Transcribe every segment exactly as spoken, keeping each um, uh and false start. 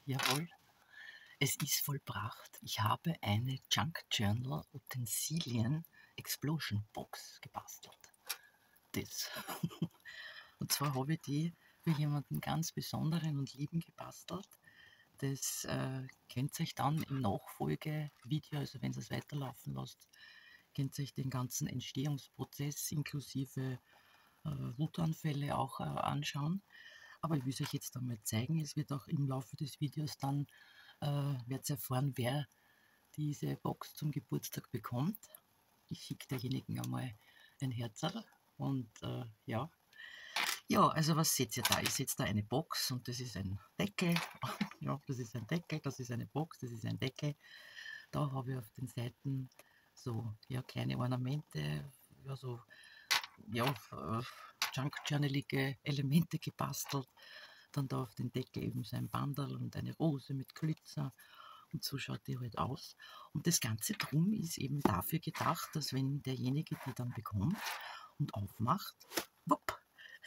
Jawohl, es ist vollbracht. Ich habe eine Junk Journal Utensilien Explosion Box gebastelt. Das. Und zwar habe ich die für jemanden ganz Besonderen und Lieben gebastelt. Das äh, könnt ihr euch dann im Nachfolgevideo, also wenn ihr es weiterlaufen lasst, könnt ihr euch den ganzen Entstehungsprozess inklusive äh, Wutanfälle auch äh, anschauen. Aber ich will es euch jetzt einmal zeigen. Es wird auch im Laufe des Videos dann, äh, werdet ihr erfahren, wer diese Box zum Geburtstag bekommt. Ich schicke derjenigen einmal ein Herzerl und äh, ja. Ja, also was seht ihr da? Ich sehe da eine Box und das ist ein Deckel. Ja, das ist ein Deckel, das ist eine Box, das ist ein Deckel. Da habe ich auf den Seiten so ja, kleine Ornamente, ja, so ja, äh, junk-journalige Elemente gebastelt. Dann da auf den Deckel eben so ein Bandel und eine Rose mit Glitzer. Und so schaut die halt aus. Und das Ganze drum ist eben dafür gedacht, dass wenn derjenige die dann bekommt und aufmacht, wupp,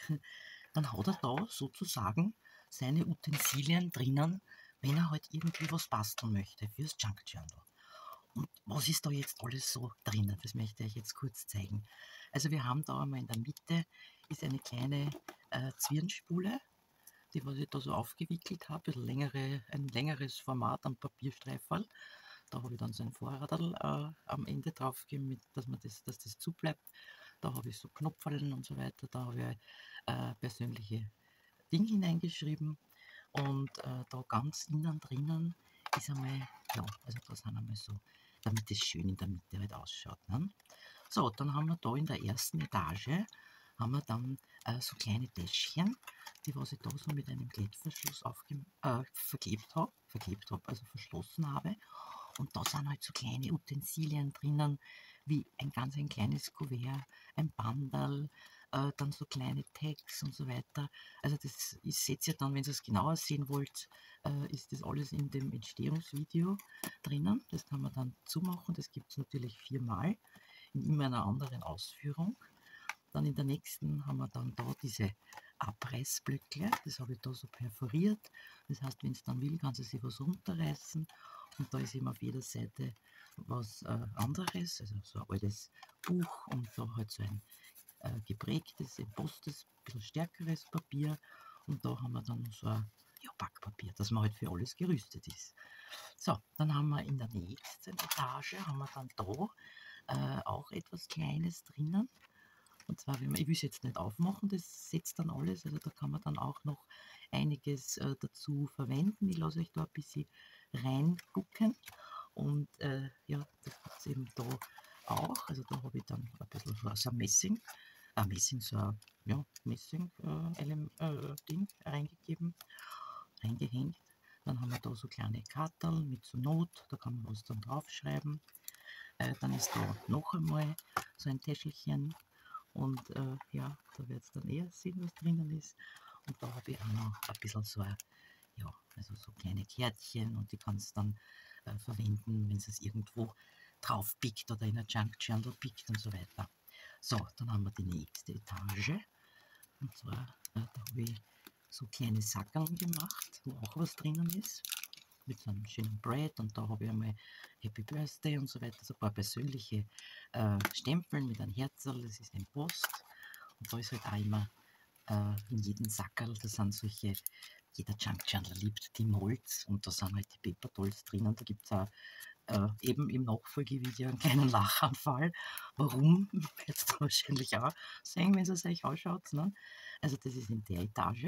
dann hat er da sozusagen seine Utensilien drinnen, wenn er halt irgendwie was basteln möchte fürs Junk Journal. Und was ist da jetzt alles so drinnen? Das möchte ich euch jetzt kurz zeigen. Also wir haben da einmal in der Mitte ist eine kleine äh, Zwirnspule, die was ich da so aufgewickelt habe, ein, längere, ein längeres Format am Papierstreiferl. Da habe ich dann so ein Vorradl äh, am Ende drauf gegeben, dass, man das, dass das zubleibt. Da habe ich so Knopferln und so weiter. Da habe ich äh, persönliche Dinge hineingeschrieben. Und äh, da ganz innen drinnen ist einmal, ja, also da sind einmal so, damit es schön in der Mitte halt ausschaut. Ne? So, dann haben wir da in der ersten Etage, haben wir dann äh, so kleine Täschchen, die was ich da so mit einem Klettverschluss aufge äh, verklebt habe, verklebt habe, also verschlossen habe. Und da sind halt so kleine Utensilien drinnen, wie ein ganz ein kleines Kuvert, ein Bandal, äh, dann so kleine Tags und so weiter. Also das ist, seht ihr dann, wenn ihr es genauer sehen wollt, äh, ist das alles in dem Entstehungsvideo drinnen. Das kann man dann zumachen, das gibt es natürlich viermal in immer einer anderen Ausführung. Dann in der nächsten haben wir dann da diese Abreißblöcke, das habe ich da so perforiert. Das heißt, wenn es dann will, kann sie sich was runterreißen. Und da ist eben auf jeder Seite was äh, anderes, also so ein altes Buch und da halt so ein äh, geprägtes, embosstes, ein bisschen stärkeres Papier. Und da haben wir dann so ein ja, Backpapier, dass man halt für alles gerüstet ist. So, dann haben wir in der nächsten Etage, haben wir dann da äh, auch etwas Kleines drinnen. Und zwar, wenn man, ich will es jetzt nicht aufmachen, das setzt dann alles, also da kann man dann auch noch einiges äh, dazu verwenden. Ich lasse euch da ein bisschen reingucken. Und äh, ja, das gibt es eben da auch. Also da habe ich dann ein bisschen so ein Messing, ein Messing, so ein ja, Messing-Ding äh, äh, reingegeben, reingehängt. Dann haben wir da so kleine Karten mit so Not, da kann man was dann draufschreiben. Äh, dann ist da noch einmal so ein Täschelchen. Und äh, ja, da wird es dann eher sehen, was drinnen ist. Und da habe ich auch noch ein bisschen so, ein, ja, also so kleine Kärtchen und die kannst du dann äh, verwenden, wenn es irgendwo drauf pickt oder in ein Junk Journal pickt und so weiter. So, dann haben wir die nächste Etage. Und zwar, äh, da habe ich so kleine Sackerln gemacht, wo auch was drinnen ist. Mit so einem schönen Brett und da habe ich einmal Happy Birthday und so weiter, so ein paar persönliche äh, Stempel mit einem Herzl, das ist ein Post und da ist halt auch immer äh, in jedem Sackerl, da sind solche, jeder Junk Journal liebt die Molds und da sind halt die Paper Dolls drin und da gibt es auch äh, eben im Nachfolgevideo einen kleinen Lachanfall. Warum? Jetzt wahrscheinlich auch sehen, wenn es euch ausschaut. Ne? Also das ist in der Etage.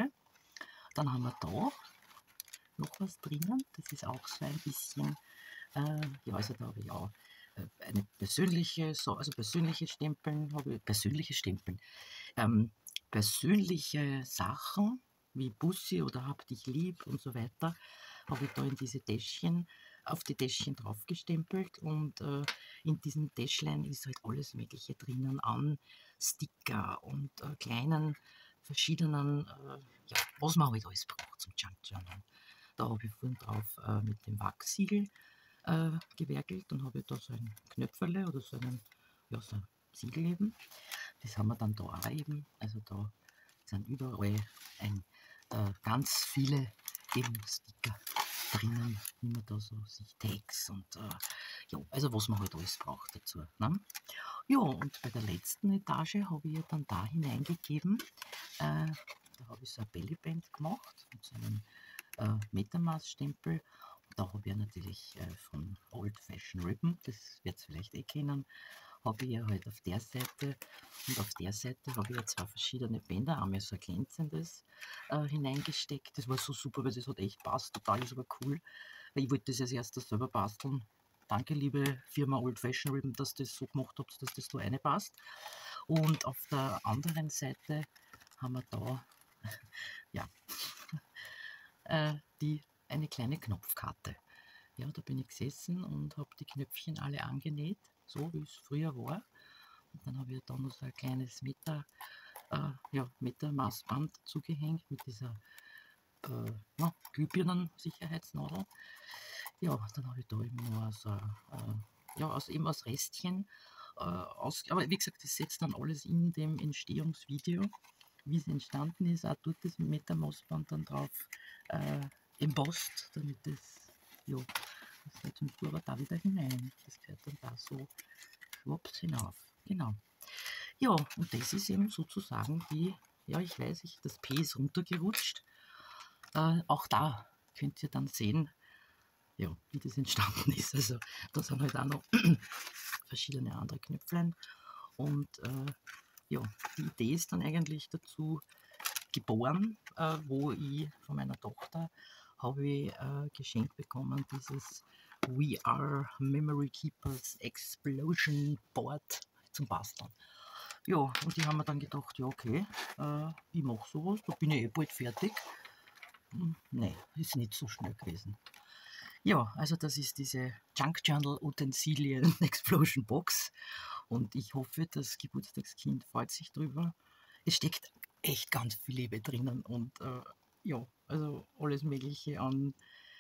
Dann haben wir da noch was drinnen. Das ist auch so ein bisschen, äh, ja, also da habe ich auch äh, eine persönliche, so, also persönliche Stempeln, habe ich, persönliche Stempeln, ähm, persönliche Sachen wie Bussi oder Hab dich lieb und so weiter, habe ich da in diese Täschchen, auf die Täschchen drauf gestempelt und äh, in diesem Täschlein ist halt alles Mögliche drinnen an Sticker und äh, kleinen verschiedenen, äh, ja, was man halt alles braucht zum Junk Journal. Da habe ich vorhin drauf äh, mit dem Wachsiegel äh, gewerkelt und habe da so ein Knöpferle oder so einen, ja, so ein Siegel eben. Das haben wir dann da auch eben, also da sind überall ein, äh, ganz viele eben Sticker drinnen, wie man da so sich Tags und äh, ja, also was man halt alles braucht dazu. Ne? Ja, und bei der letzten Etage habe ich ja dann da hineingegeben, äh, da habe ich so ein Bellyband gemacht mit so einem äh, Metamaß-Stempel. Da habe ich ja natürlich äh, von Old Fashion Ribbon, das wird ihr vielleicht eh kennen, habe ich ja halt auf der Seite und auf der Seite habe ich ja zwei verschiedene Bänder, einmal so ein glänzendes äh, hineingesteckt. Das war so super, weil das hat echt passt, total, das war cool. Weil ich wollte das als erstes selber basteln. Danke, liebe Firma Old Fashion Ribbon, dass das so gemacht habt, dass das da reinpasst. Und auf der anderen Seite haben wir da ja, äh, die, eine kleine Knopfkarte. Ja, da bin ich gesessen und habe die Knöpfchen alle angenäht, so wie es früher war. Und dann habe ich da noch so ein kleines Meter, äh, ja, Meter-Maßband zugehängt mit dieser äh, ja, Glühbirnen-Sicherheitsnadel. Ja, dann habe ich da eben noch so, äh, ja, aus, eben aus Restchen äh, aus, aber wie gesagt, das setzt dann alles in dem Entstehungsvideo, wie es entstanden ist, auch dort das Metamaßband dann drauf äh, embossed, damit das, ja, das halt zum Vorrat da wieder hinein. Das gehört dann da so schwupps hinauf. Genau. Ja, und das ist eben sozusagen die, ja, ich weiß, ich, das P ist runtergerutscht. Äh, auch da könnt ihr dann sehen, ja, wie das entstanden ist. Also da sind halt auch noch verschiedene andere Knöpflein. Und äh, ja, die Idee ist dann eigentlich dazu geboren, äh, wo ich von meiner Tochter habe ich äh, geschenkt bekommen, dieses We Are Memory Keepers Explosion Board zum Basteln. Ja, und die haben mir dann gedacht, ja okay, äh, ich mache sowas, da bin ich eh bald fertig. Hm, nee, ist nicht so schnell gewesen. Ja, also das ist diese Junk Journal Utensilien Explosion Box und ich hoffe, das Geburtstagskind freut sich drüber. Es steckt echt ganz viel Liebe drinnen und äh, ja, also alles Mögliche an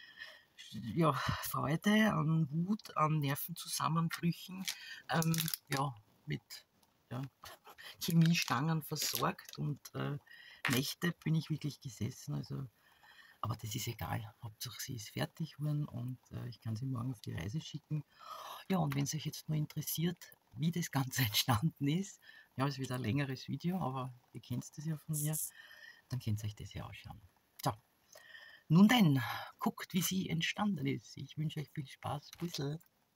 ja, Freude, an Wut, an Nervenzusammenbrüchen, ähm, ja, mit ja, Chemiestangen versorgt und äh, Nächte bin ich wirklich gesessen, also aber das ist egal. Hauptsache sie ist fertig geworden und äh, ich kann sie morgen auf die Reise schicken. Ja, und wenn es euch jetzt nur interessiert, wie das Ganze entstanden ist, ja, ist wieder ein längeres Video, aber ihr kennt das ja von mir, dann könnt ihr euch das ja anschauen. So, nun denn, guckt, wie sie entstanden ist. Ich wünsche euch viel Spaß. Büssel.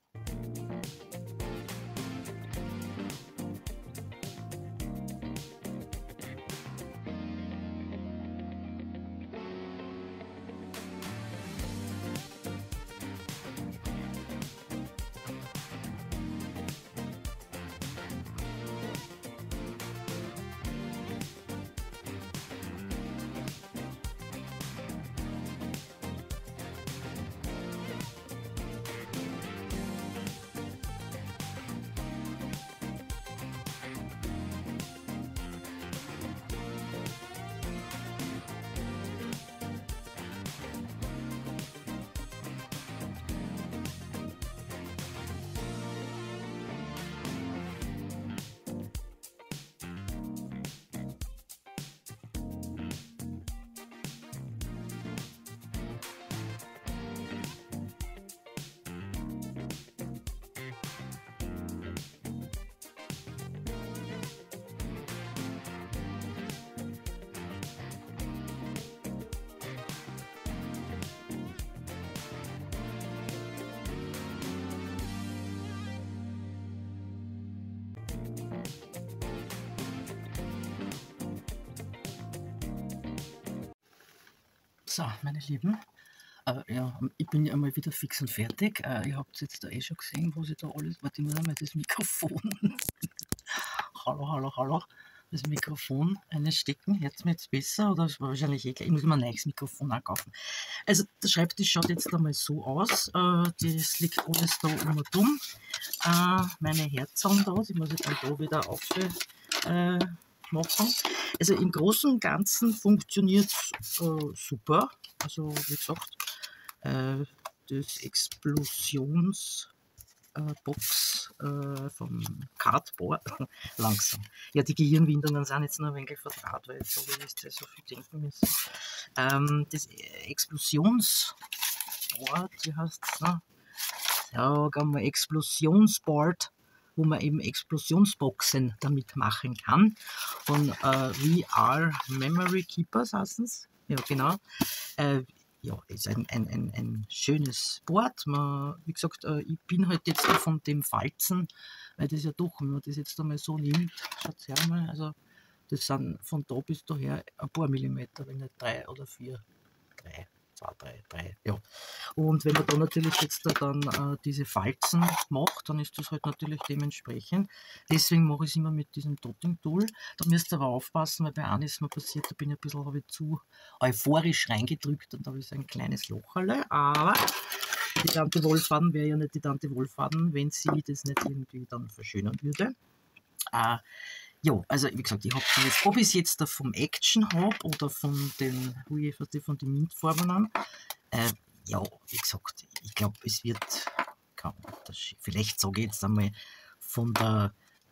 So, meine Lieben, äh, ja, ich bin ja mal wieder fix und fertig. Äh, ihr habt jetzt da eh schon gesehen, was ich da alles. Warte, ich muss einmal das Mikrofon. Hallo, hallo, hallo. Das Mikrofon einstecken. Hört mir jetzt besser oder ist wahrscheinlich eh gleich. Ich muss mir ein neues Mikrofon auch kaufen. Also, der Schreibtisch schaut jetzt einmal so aus. Äh, das liegt alles da um und um. Äh, meine Herzen da, die muss ich dann da wieder auf. Äh, machen. Also im Großen und Ganzen funktioniert es äh, super. Also wie gesagt, äh, das Explosionsbox äh, vom Cardboard langsam. Ja, die Gehirnwindungen sind jetzt noch ein wenig vertraut, weil ich habe jetzt so viel denken müssen. Ähm, das Explosionsbox Board, wie heißt es, ne? Sagen wir Explosionsboard, wo man eben Explosionsboxen damit machen kann. Von äh, V R Memory Keepers heißen es. Ja, genau. Äh, ja, ist ein, ein, ein, ein schönes Board. Man, wie gesagt, äh, ich bin halt jetzt von dem Falzen, weil das ja doch, wenn man das jetzt einmal so nimmt, schaut her mal, also das sind von da bis daher ein paar Millimeter, wenn nicht drei oder vier. Drei, zwei, drei, drei, ja. Und wenn man da natürlich jetzt da dann äh, diese Falzen macht, dann ist das halt natürlich dementsprechend. Deswegen mache ich es immer mit diesem Dotting-Tool. Da müsst ihr aber aufpassen, weil bei einem ist mir passiert, da bin ich ein bisschen ich zu euphorisch reingedrückt und da habe ich so ein kleines Locherle. Aber die Tante Wohlfaden wäre ja nicht die Tante Wohlfaden, wenn sie das nicht irgendwie dann verschönern würde. Äh, Ja, also wie gesagt, ich habe jetzt, ob ich es jetzt da vom Action habe oder von den, wie ich die von den Mintfarben an, äh, ja, wie gesagt, ich glaube, es wird, kann, das, vielleicht sage ich jetzt einmal von der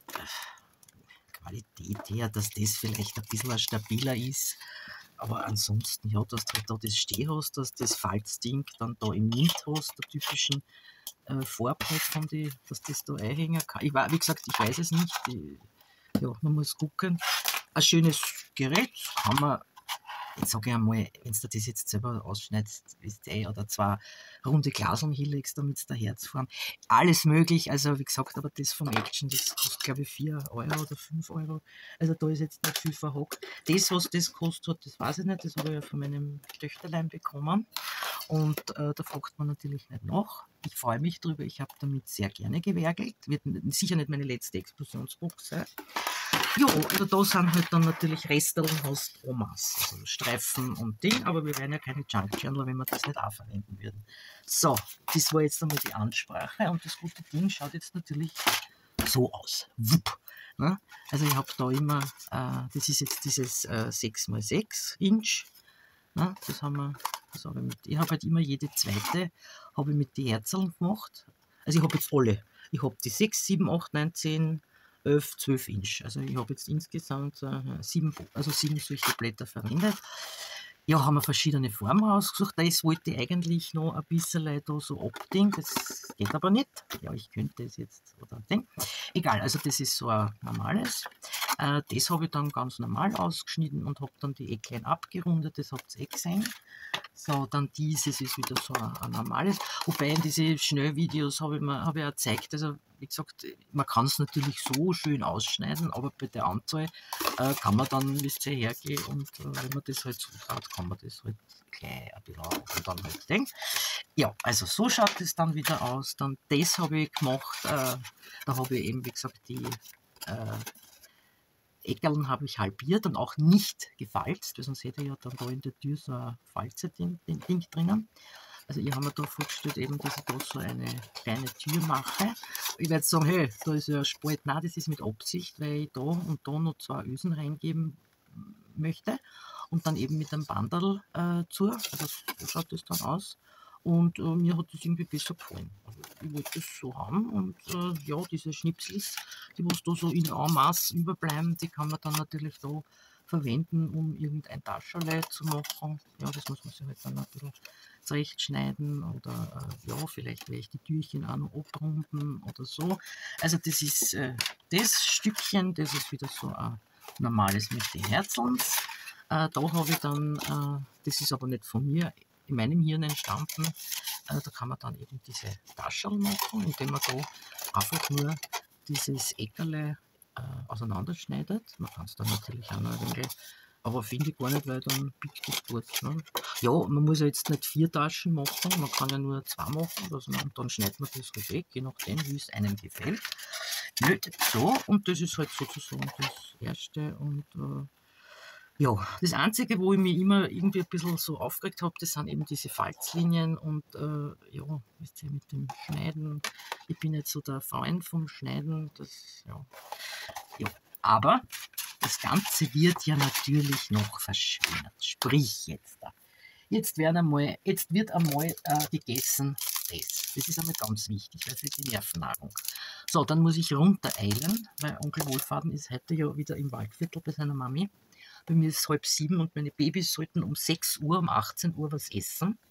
äh, Qualität her, dass das vielleicht ein bisschen stabiler ist, aber ansonsten, ja, dass du da das Steh hast, dass das Falzding dann da im Mint hast, der typischen äh, Farbe halt von die, dass das da einhängen kann. Ich, wie gesagt, ich weiß es nicht. Ich, ja, man muss gucken. Ein schönes Gerät kann man, jetzt sage ich einmal, wenn du das jetzt selber ausschneidest, ist eh, oder zwei runde Glaseln hinlegst, damit es der Herzform. Alles möglich, also wie gesagt, aber das vom Action, das kostet glaube ich vier Euro oder fünf Euro. Also da ist jetzt nicht viel verhockt. Das, was das kostet, das weiß ich nicht, das habe ich ja von meinem Töchterlein bekommen. Und äh, da fragt man natürlich nicht nach. Ich freue mich drüber, ich habe damit sehr gerne gewerkelt. Wird sicher nicht meine letzte Explosionsbox sein. Ja, also da sind halt dann natürlich Resteln aus Omas, also Streifen und Ding, aber wir wären ja keine Junk Journal, wenn wir das nicht auch verwenden würden. So, das war jetzt einmal die Ansprache und das gute Ding schaut jetzt natürlich so aus. Wupp. Ne? Also ich habe da immer, äh, das ist jetzt dieses äh, sechs mal sechs Inch. Ne? Das haben wir, das habe ich mit, ich habe halt immer jede zweite, habe ich mit den Herzeln gemacht. Also ich habe jetzt alle. Ich habe die sechs, sieben, acht, neun, zehn, elf, zwölf Inch. Also ich habe jetzt insgesamt äh, sieben, also sieben solche Blätter verwendet. Ja, haben wir verschiedene Formen ausgesucht. Das wollte ich eigentlich noch ein bisschen da so abdingen. Das geht aber nicht. Ja, ich könnte es jetzt oder den. Egal, also das ist so ein normales. Äh, das habe ich dann ganz normal ausgeschnitten und habe dann die Ecklein abgerundet. Das habt ihr eh gesehen. So, dann dieses ist wieder so ein, ein normales. Wobei in diese Schnellvideos habe ich mir hab ich auch gezeigt, also wie gesagt, man kann es natürlich so schön ausschneiden, aber bei der Anzahl äh, kann man dann, wisst ihr, hergehen und äh, wenn man das halt so traut, kann man das halt gleich ein bisschen auf und dann halt denken. Ja, also so schaut es dann wieder aus. Dann das habe ich gemacht, äh, da habe ich eben, wie gesagt, die äh, Eckerln habe ich halbiert und auch nicht gefalzt, weil sonst hätte ich ja dann da in der Tür so ein Falze-Ding drinnen. Also ich habe mir da vorgestellt, eben, dass ich da so eine kleine Tür mache. Ich werde sagen, hey, da ist ja ein Spalt. Nein, das ist mit Absicht, weil ich da und da noch zwei Ösen reingeben möchte und dann eben mit einem Bandel äh, zu. Also so schaut das dann aus. Und äh, mir hat das irgendwie besser gefallen. Also ich wollte das so haben und äh, ja, diese Schnipsels, die was da so in en masse überbleiben, die kann man dann natürlich da verwenden, um irgendein Taschenle zu machen. Ja, das muss man sich halt dann ein bisschen zurechtschneiden oder äh, ja, vielleicht werde ich die Türchen auch noch abrunden oder so. Also das ist äh, das Stückchen, das ist wieder so ein normales mit den Herzeln. Äh, da habe ich dann, äh, das ist aber nicht von mir, in meinem Hirn entstanden. Äh, da kann man dann eben diese Taschen machen, indem man da einfach nur dieses Eckerle äh, auseinanderschneidet. Man kann es dann natürlich auch noch ein wenig, aber finde ich gar nicht, weil dann biegt das gut. Ne? Ja, man muss ja jetzt nicht vier Taschen machen, man kann ja nur zwei machen, also, und dann schneidet man das halt weg, je nachdem, wie es einem gefällt. Nö, so, und das ist halt sozusagen das erste und äh, ja, das Einzige, wo ich mich immer irgendwie ein bisschen so aufgeregt habe, das sind eben diese Falzlinien und äh, ja, wisst ihr, mit dem Schneiden. Ich bin nicht so der Freund vom Schneiden, das, ja. ja. Aber das Ganze wird ja natürlich noch verschönert. Sprich jetzt da. Jetzt, werden einmal, jetzt wird einmal äh, gegessen das. Das ist einmal ganz wichtig, weil für die Nervennahrung. So, dann muss ich runtereilen, weil Onkel Wohlfaden ist heute ja wieder im Waldviertel bei seiner Mami. Bei mir ist es halb sieben und meine Babys sollten um sechs Uhr, um achtzehn Uhr was essen.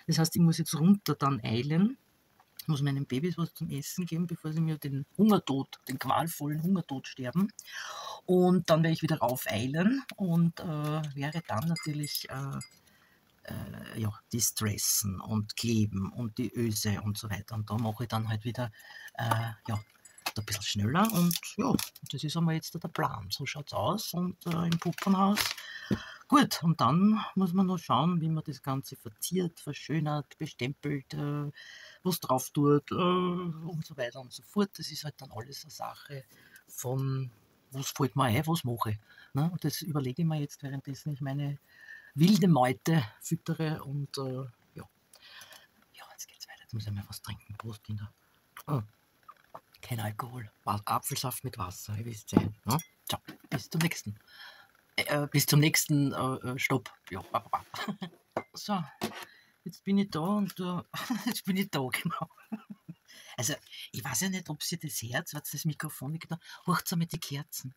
Das heißt, ich muss jetzt runter dann eilen, muss meinen Babys was zum Essen geben, bevor sie mir den Hungertod, den qualvollen Hungertod sterben. Und dann werde ich wieder raufeilen und äh, wäre dann natürlich äh, äh, ja, die Stressen und Kleben und die Öse und so weiter. Und da mache ich dann halt wieder äh, ja, ein bisschen schneller und ja, das ist einmal jetzt der Plan. So schaut es aus und äh, im Puppenhaus. Gut, und dann muss man noch schauen, wie man das Ganze verziert, verschönert, bestempelt, äh, was drauf tut äh, und so weiter und so fort. Das ist halt dann alles eine Sache von, was fällt mir ein, was mache ich. Ne? Und das überlege ich mir jetzt, währenddessen ich meine wilde Meute füttere und äh, ja. Ja, jetzt geht's weiter. Jetzt muss ich mal was trinken. Prost, Kinder. Oh. Kein Alkohol. Apfelsaft mit Wasser, ihr wisst ja. Ne? So, bis zum nächsten. Äh, bis zum nächsten äh, Stopp. Ja. So, jetzt bin ich da und äh, jetzt bin ich da, genau. Also, ich weiß ja nicht, ob sie das hört, wenn das Mikrofon nicht da. Hört mal die Kerzen.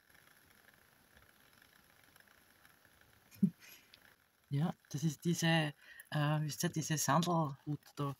Ja, das ist diese, äh, wisst ihr, diese Sandelhut da.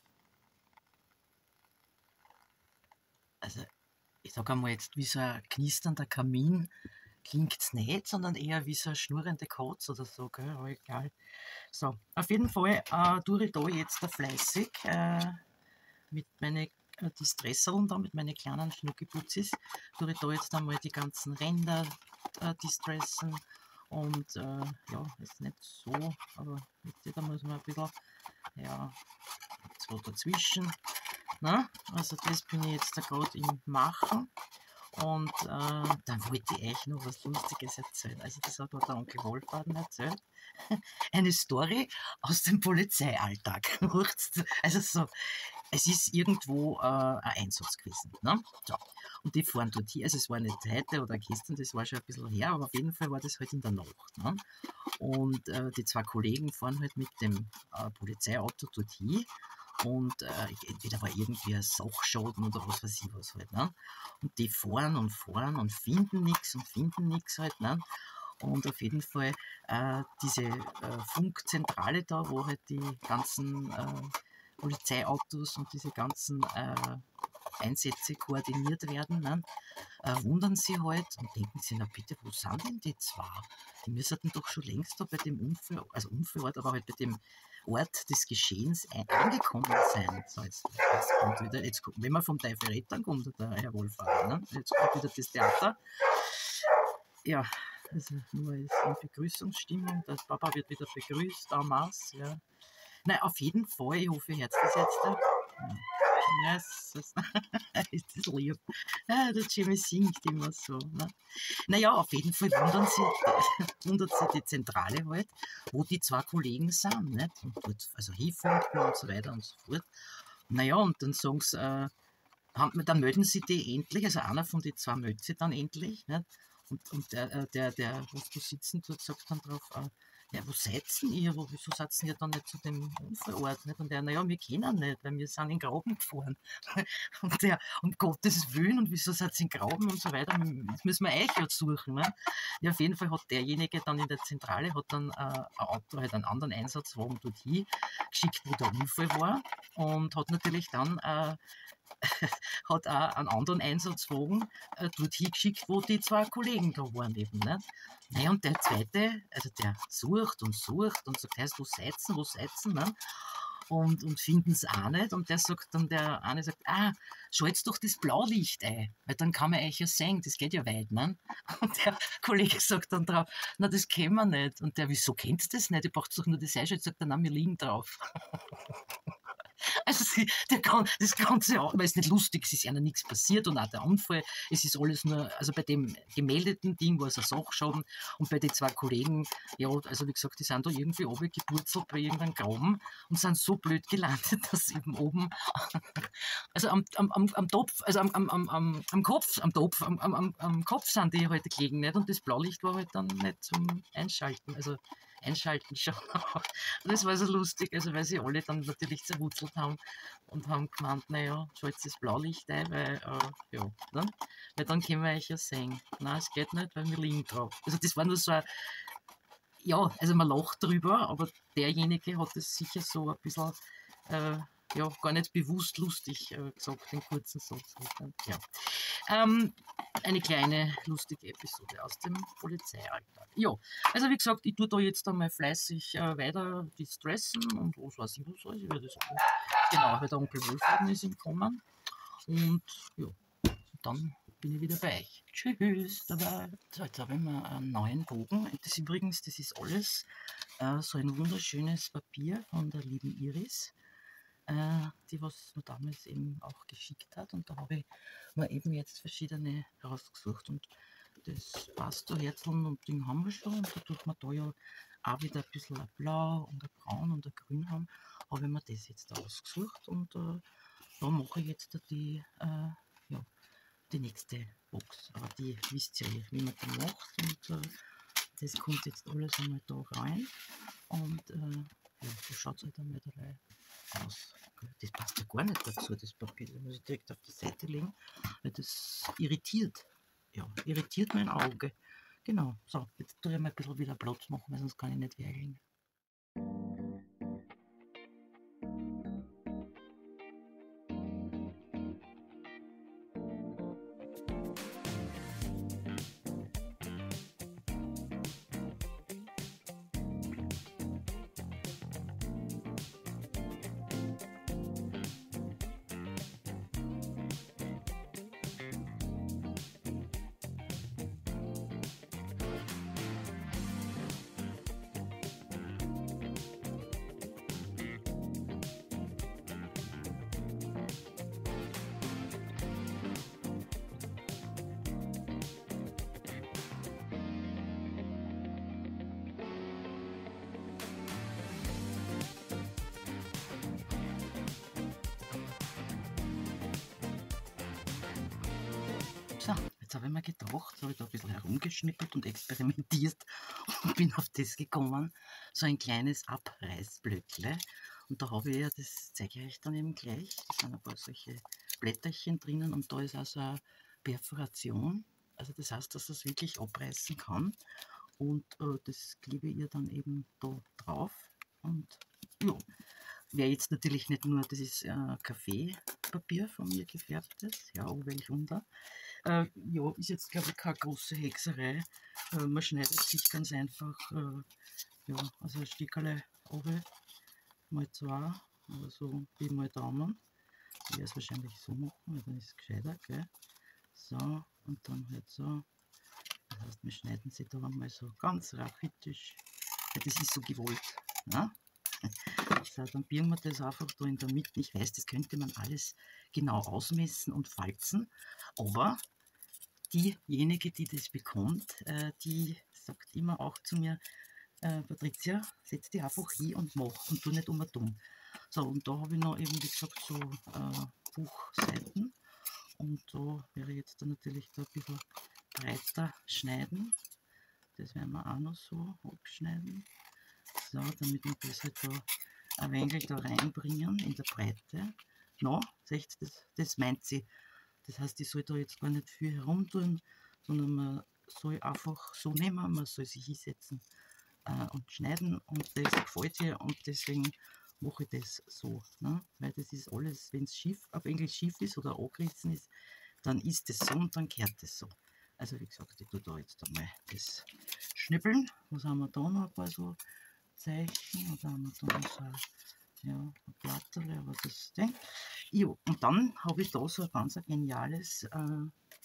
Also, ich sage einmal jetzt, wie so ein knisternder Kamin klingt es nicht, sondern eher wie so eine schnurrende Katze oder so, gell? Aber egal. So, auf jeden Fall äh, tue ich da jetzt da fleißig äh, mit meinen äh, die Stresserln da, mit meinen kleinen Schnuckiputzis, tue ich da jetzt einmal die ganzen Ränder äh, distressen und äh, ja, ist nicht so, aber jetzt da muss man ein bisschen, ja, so dazwischen. Na? Also das bin ich jetzt da gerade im Machen. Und äh, dann wollte ich euch noch was Lustiges erzählen. Also das hat mir der Onkel Wolfgang erzählt. Eine Story aus dem Polizeialltag. Also so, es ist irgendwo äh, ein Einsatz gewesen. Ne? So. Und die fahren dort hier, also es war nicht heute oder gestern, das war schon ein bisschen her, aber auf jeden Fall war das halt in der Nacht. Ne? Und äh, die zwei Kollegen fahren halt mit dem äh, Polizeiauto dort hin. Und äh, entweder war irgendwie ein Sachschaden oder was weiß ich was halt. Ne? Und die fahren und fahren und finden nichts und finden nichts halt. Ne? Und auf jeden Fall äh, diese äh, Funkzentrale da, wo halt die ganzen äh, Polizeiautos und diese ganzen äh, Einsätze koordiniert werden, ne? äh, wundern sie halt und denken sich, na bitte, wo sind denn die zwei? Die müssten doch schon längst da bei dem Unfall, also Unfallort, aber halt bei dem Ort des Geschehens angekommen sein. So, jetzt, jetzt kommt wieder, jetzt, wenn man vom Teufel redet, dann kommt der Herr Wohlfahrt. Ne? Jetzt kommt wieder das Theater. Ja, also nur ist in Begrüßungsstimmung. Der Papa wird wieder begrüßt, damals. Ja. Nein, auf jeden Fall, ich hoffe, ihr hört das jetzt. Ja. Ja, es ist, ist das lieb. Ja, der Jimmy singt immer so. Ne? Naja, auf jeden Fall wundern sie, wundert sie die Zentrale halt, wo die zwei Kollegen sind. Nicht? Und dort, also hinfunken und so weiter und so fort. Naja, und dann sagen sie, äh, haben, dann melden sie die endlich, also einer von den zwei meldet sie dann endlich. Nicht? Und, und der, der, der, wo du sitzen tut, sagt dann drauf, äh, ja, wo seid denn ihr? Wo, wieso seid ihr dann nicht zu dem Unfallort? Nicht? Und der, naja, wir kennen nicht, weil wir sind in den Graben gefahren. Und der, um Gottes Willen, und wieso seid ihr in Graben und so weiter? Das müssen wir euch jetzt suchen. Ne? Ja, auf jeden Fall hat derjenige dann in der Zentrale, hat dann äh, ein Auto, halt einen anderen Einsatzwagen dorthin geschickt, wo der Unfall war. Und hat natürlich dann äh, hat auch einen anderen Einsatzwagen äh, dorthin geschickt, wo die zwei Kollegen da waren eben. Nicht? Naja, und der zweite, also der sucht und sucht und sagt, heißt, wo seid's denn, wo seid's denn? Ne? Und, und finden es auch nicht. Und der sagt dann, der eine sagt, ah, schalt's doch das Blaulicht ein, weil dann kann man euch ja sehen, das geht ja weit. Ne? Und der Kollege sagt dann drauf, na, das kennen wir nicht. Und der, wieso kennt ihr das nicht? Ihr braucht doch nur das einschalten. Sagt er, na, wir liegen drauf. Also sie, der kann, das Ganze auch, weil es nicht lustig ist, ist ja nichts passiert und auch der Unfall, es ist alles nur, also bei dem gemeldeten Ding war es ein Sachschaden und bei den zwei Kollegen, ja, also wie gesagt, die sind da irgendwie oben gepurzelt bei irgendeinem Graben und sind so blöd gelandet, dass eben oben, also am, am, am, am Topf, also am, am, am, am Kopf, am Topf, am, am, am Kopf sind die halt gelegen, nicht? Und das Blaulicht war halt dann nicht zum Einschalten, also einschalten schon. Das war so lustig, also weil sie alle dann natürlich zerwurzelt haben und haben gemeint, naja, schaltet das Blaulicht ein, weil, äh, ja, ne? Weil dann können wir euch ja sehen. Nein, es geht nicht, weil wir liegen drauf. Also das war nur so ein, ja, also man lacht drüber, aber derjenige hat es sicher so ein bisschen, äh, ja, gar nicht bewusst lustig äh, gesagt, den kurzen Satz. Halt, ja. Ähm, eine kleine lustige Episode aus dem Polizeialltag. Ja, also wie gesagt, ich tue da jetzt einmal fleißig äh, weiter distressen und was weiß ich was alles. Ich werde das auch, genau, weil der Onkel Wohlfaden ist im Kommen. Und ja, dann bin ich wieder bei euch. Tschüss, dabei. So, jetzt habe ich mir einen neuen Bogen. Das übrigens, das ist alles äh, so ein wunderschönes Papier von der lieben Iris, äh, die was mir damals eben auch geschickt hat. Und da habe ich mir eben jetzt verschiedene rausgesucht. Und das Pastelherzeln und Ding haben wir schon. Und dadurch wir da ja auch wieder ein bisschen ein Blau und ein Braun und ein Grün haben, habe ich mir das jetzt ausgesucht. Und äh, da mache ich jetzt die, äh, ja, die nächste Box. Aber die wisst ihr ja, wie man die macht. Und äh, das kommt jetzt alles einmal da rein. Und äh, ja, so schaut es halt einmal dabei aus. Das passt ja gar nicht dazu, das Papier. Das muss ich direkt auf die Seite legen, weil das irritiert. Ja, irritiert mein Auge. Genau, so, jetzt tue ich mal ein bisschen wieder Platz machen, weil sonst kann ich nicht wählen. So, jetzt habe ich mir gedacht, so habe ich da ein bisschen herumgeschnippelt und experimentiert und bin auf das gekommen, so ein kleines Abreißblöckle. Und da habe ich ja, das zeige ich euch dann eben gleich, da sind ein paar solche Blätterchen drinnen und da ist also eine Perforation. Also das heißt, dass es wirklich abreißen kann. Und äh, das klebe ich dann eben da drauf. Und ja, wäre jetzt natürlich nicht nur, das ist äh, Kaffeepapier von mir gefärbtes, ja, oh welch Wunder. Äh, ja, ist jetzt glaube ich keine große Hexerei. Äh, man schneidet sich ganz einfach, äh, ja, also ein Stückerle runter, mal zwei, oder so wie mal Daumen. Ich werde es wahrscheinlich so machen, weil dann ist es gescheiter, gell? So, und dann halt so. Das heißt, wir schneiden sie da einmal so ganz rachitisch. Ja, das ist so gewollt. Ne? So, dann biegen wir das einfach da in der Mitte. Ich weiß, das könnte man alles genau ausmessen und falzen, aber diejenige, die das bekommt, äh, die sagt immer auch zu mir, äh, Patricia, setz dich einfach hin und mach und tu nicht um und dumm. So, und da habe ich noch eben, wie gesagt, so äh, Buchseiten. Und da wäre jetzt dann natürlich da ein bisschen breiter schneiden. Das werden wir auch noch so abschneiden. So, damit wir das halt da ein wenig da reinbringen in der Breite. No, seht ihr, das, das meint sie. Das heißt, ich soll da jetzt gar nicht viel herumtun, sondern man soll einfach so nehmen, man soll sich hinsetzen äh, und schneiden und das gefällt ihr und deswegen mache ich das so. Ne? Weil das ist alles, wenn es schief, auf Englisch schief ist oder angerissen ist, dann ist das so und dann kehrt das so. Also wie gesagt, ich tue da jetzt einmal das schnippeln. Was haben wir da noch? Ein paar so Zeichen oder haben wir da noch so ein, ja, ein Blatterle, aber das Ding. Jo, und dann habe ich da so ein ganz geniales äh,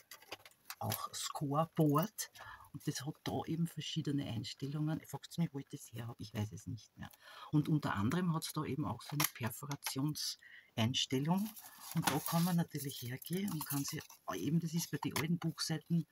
auch Scoreboard. Und das hat da eben verschiedene Einstellungen. Fragt mich, wo ich das her habe, ich weiß es nicht mehr. Und unter anderem hat es da eben auch so eine Perforationseinstellung. Und da kann man natürlich hergehen und kann sich, eben das ist bei den alten Buchseiten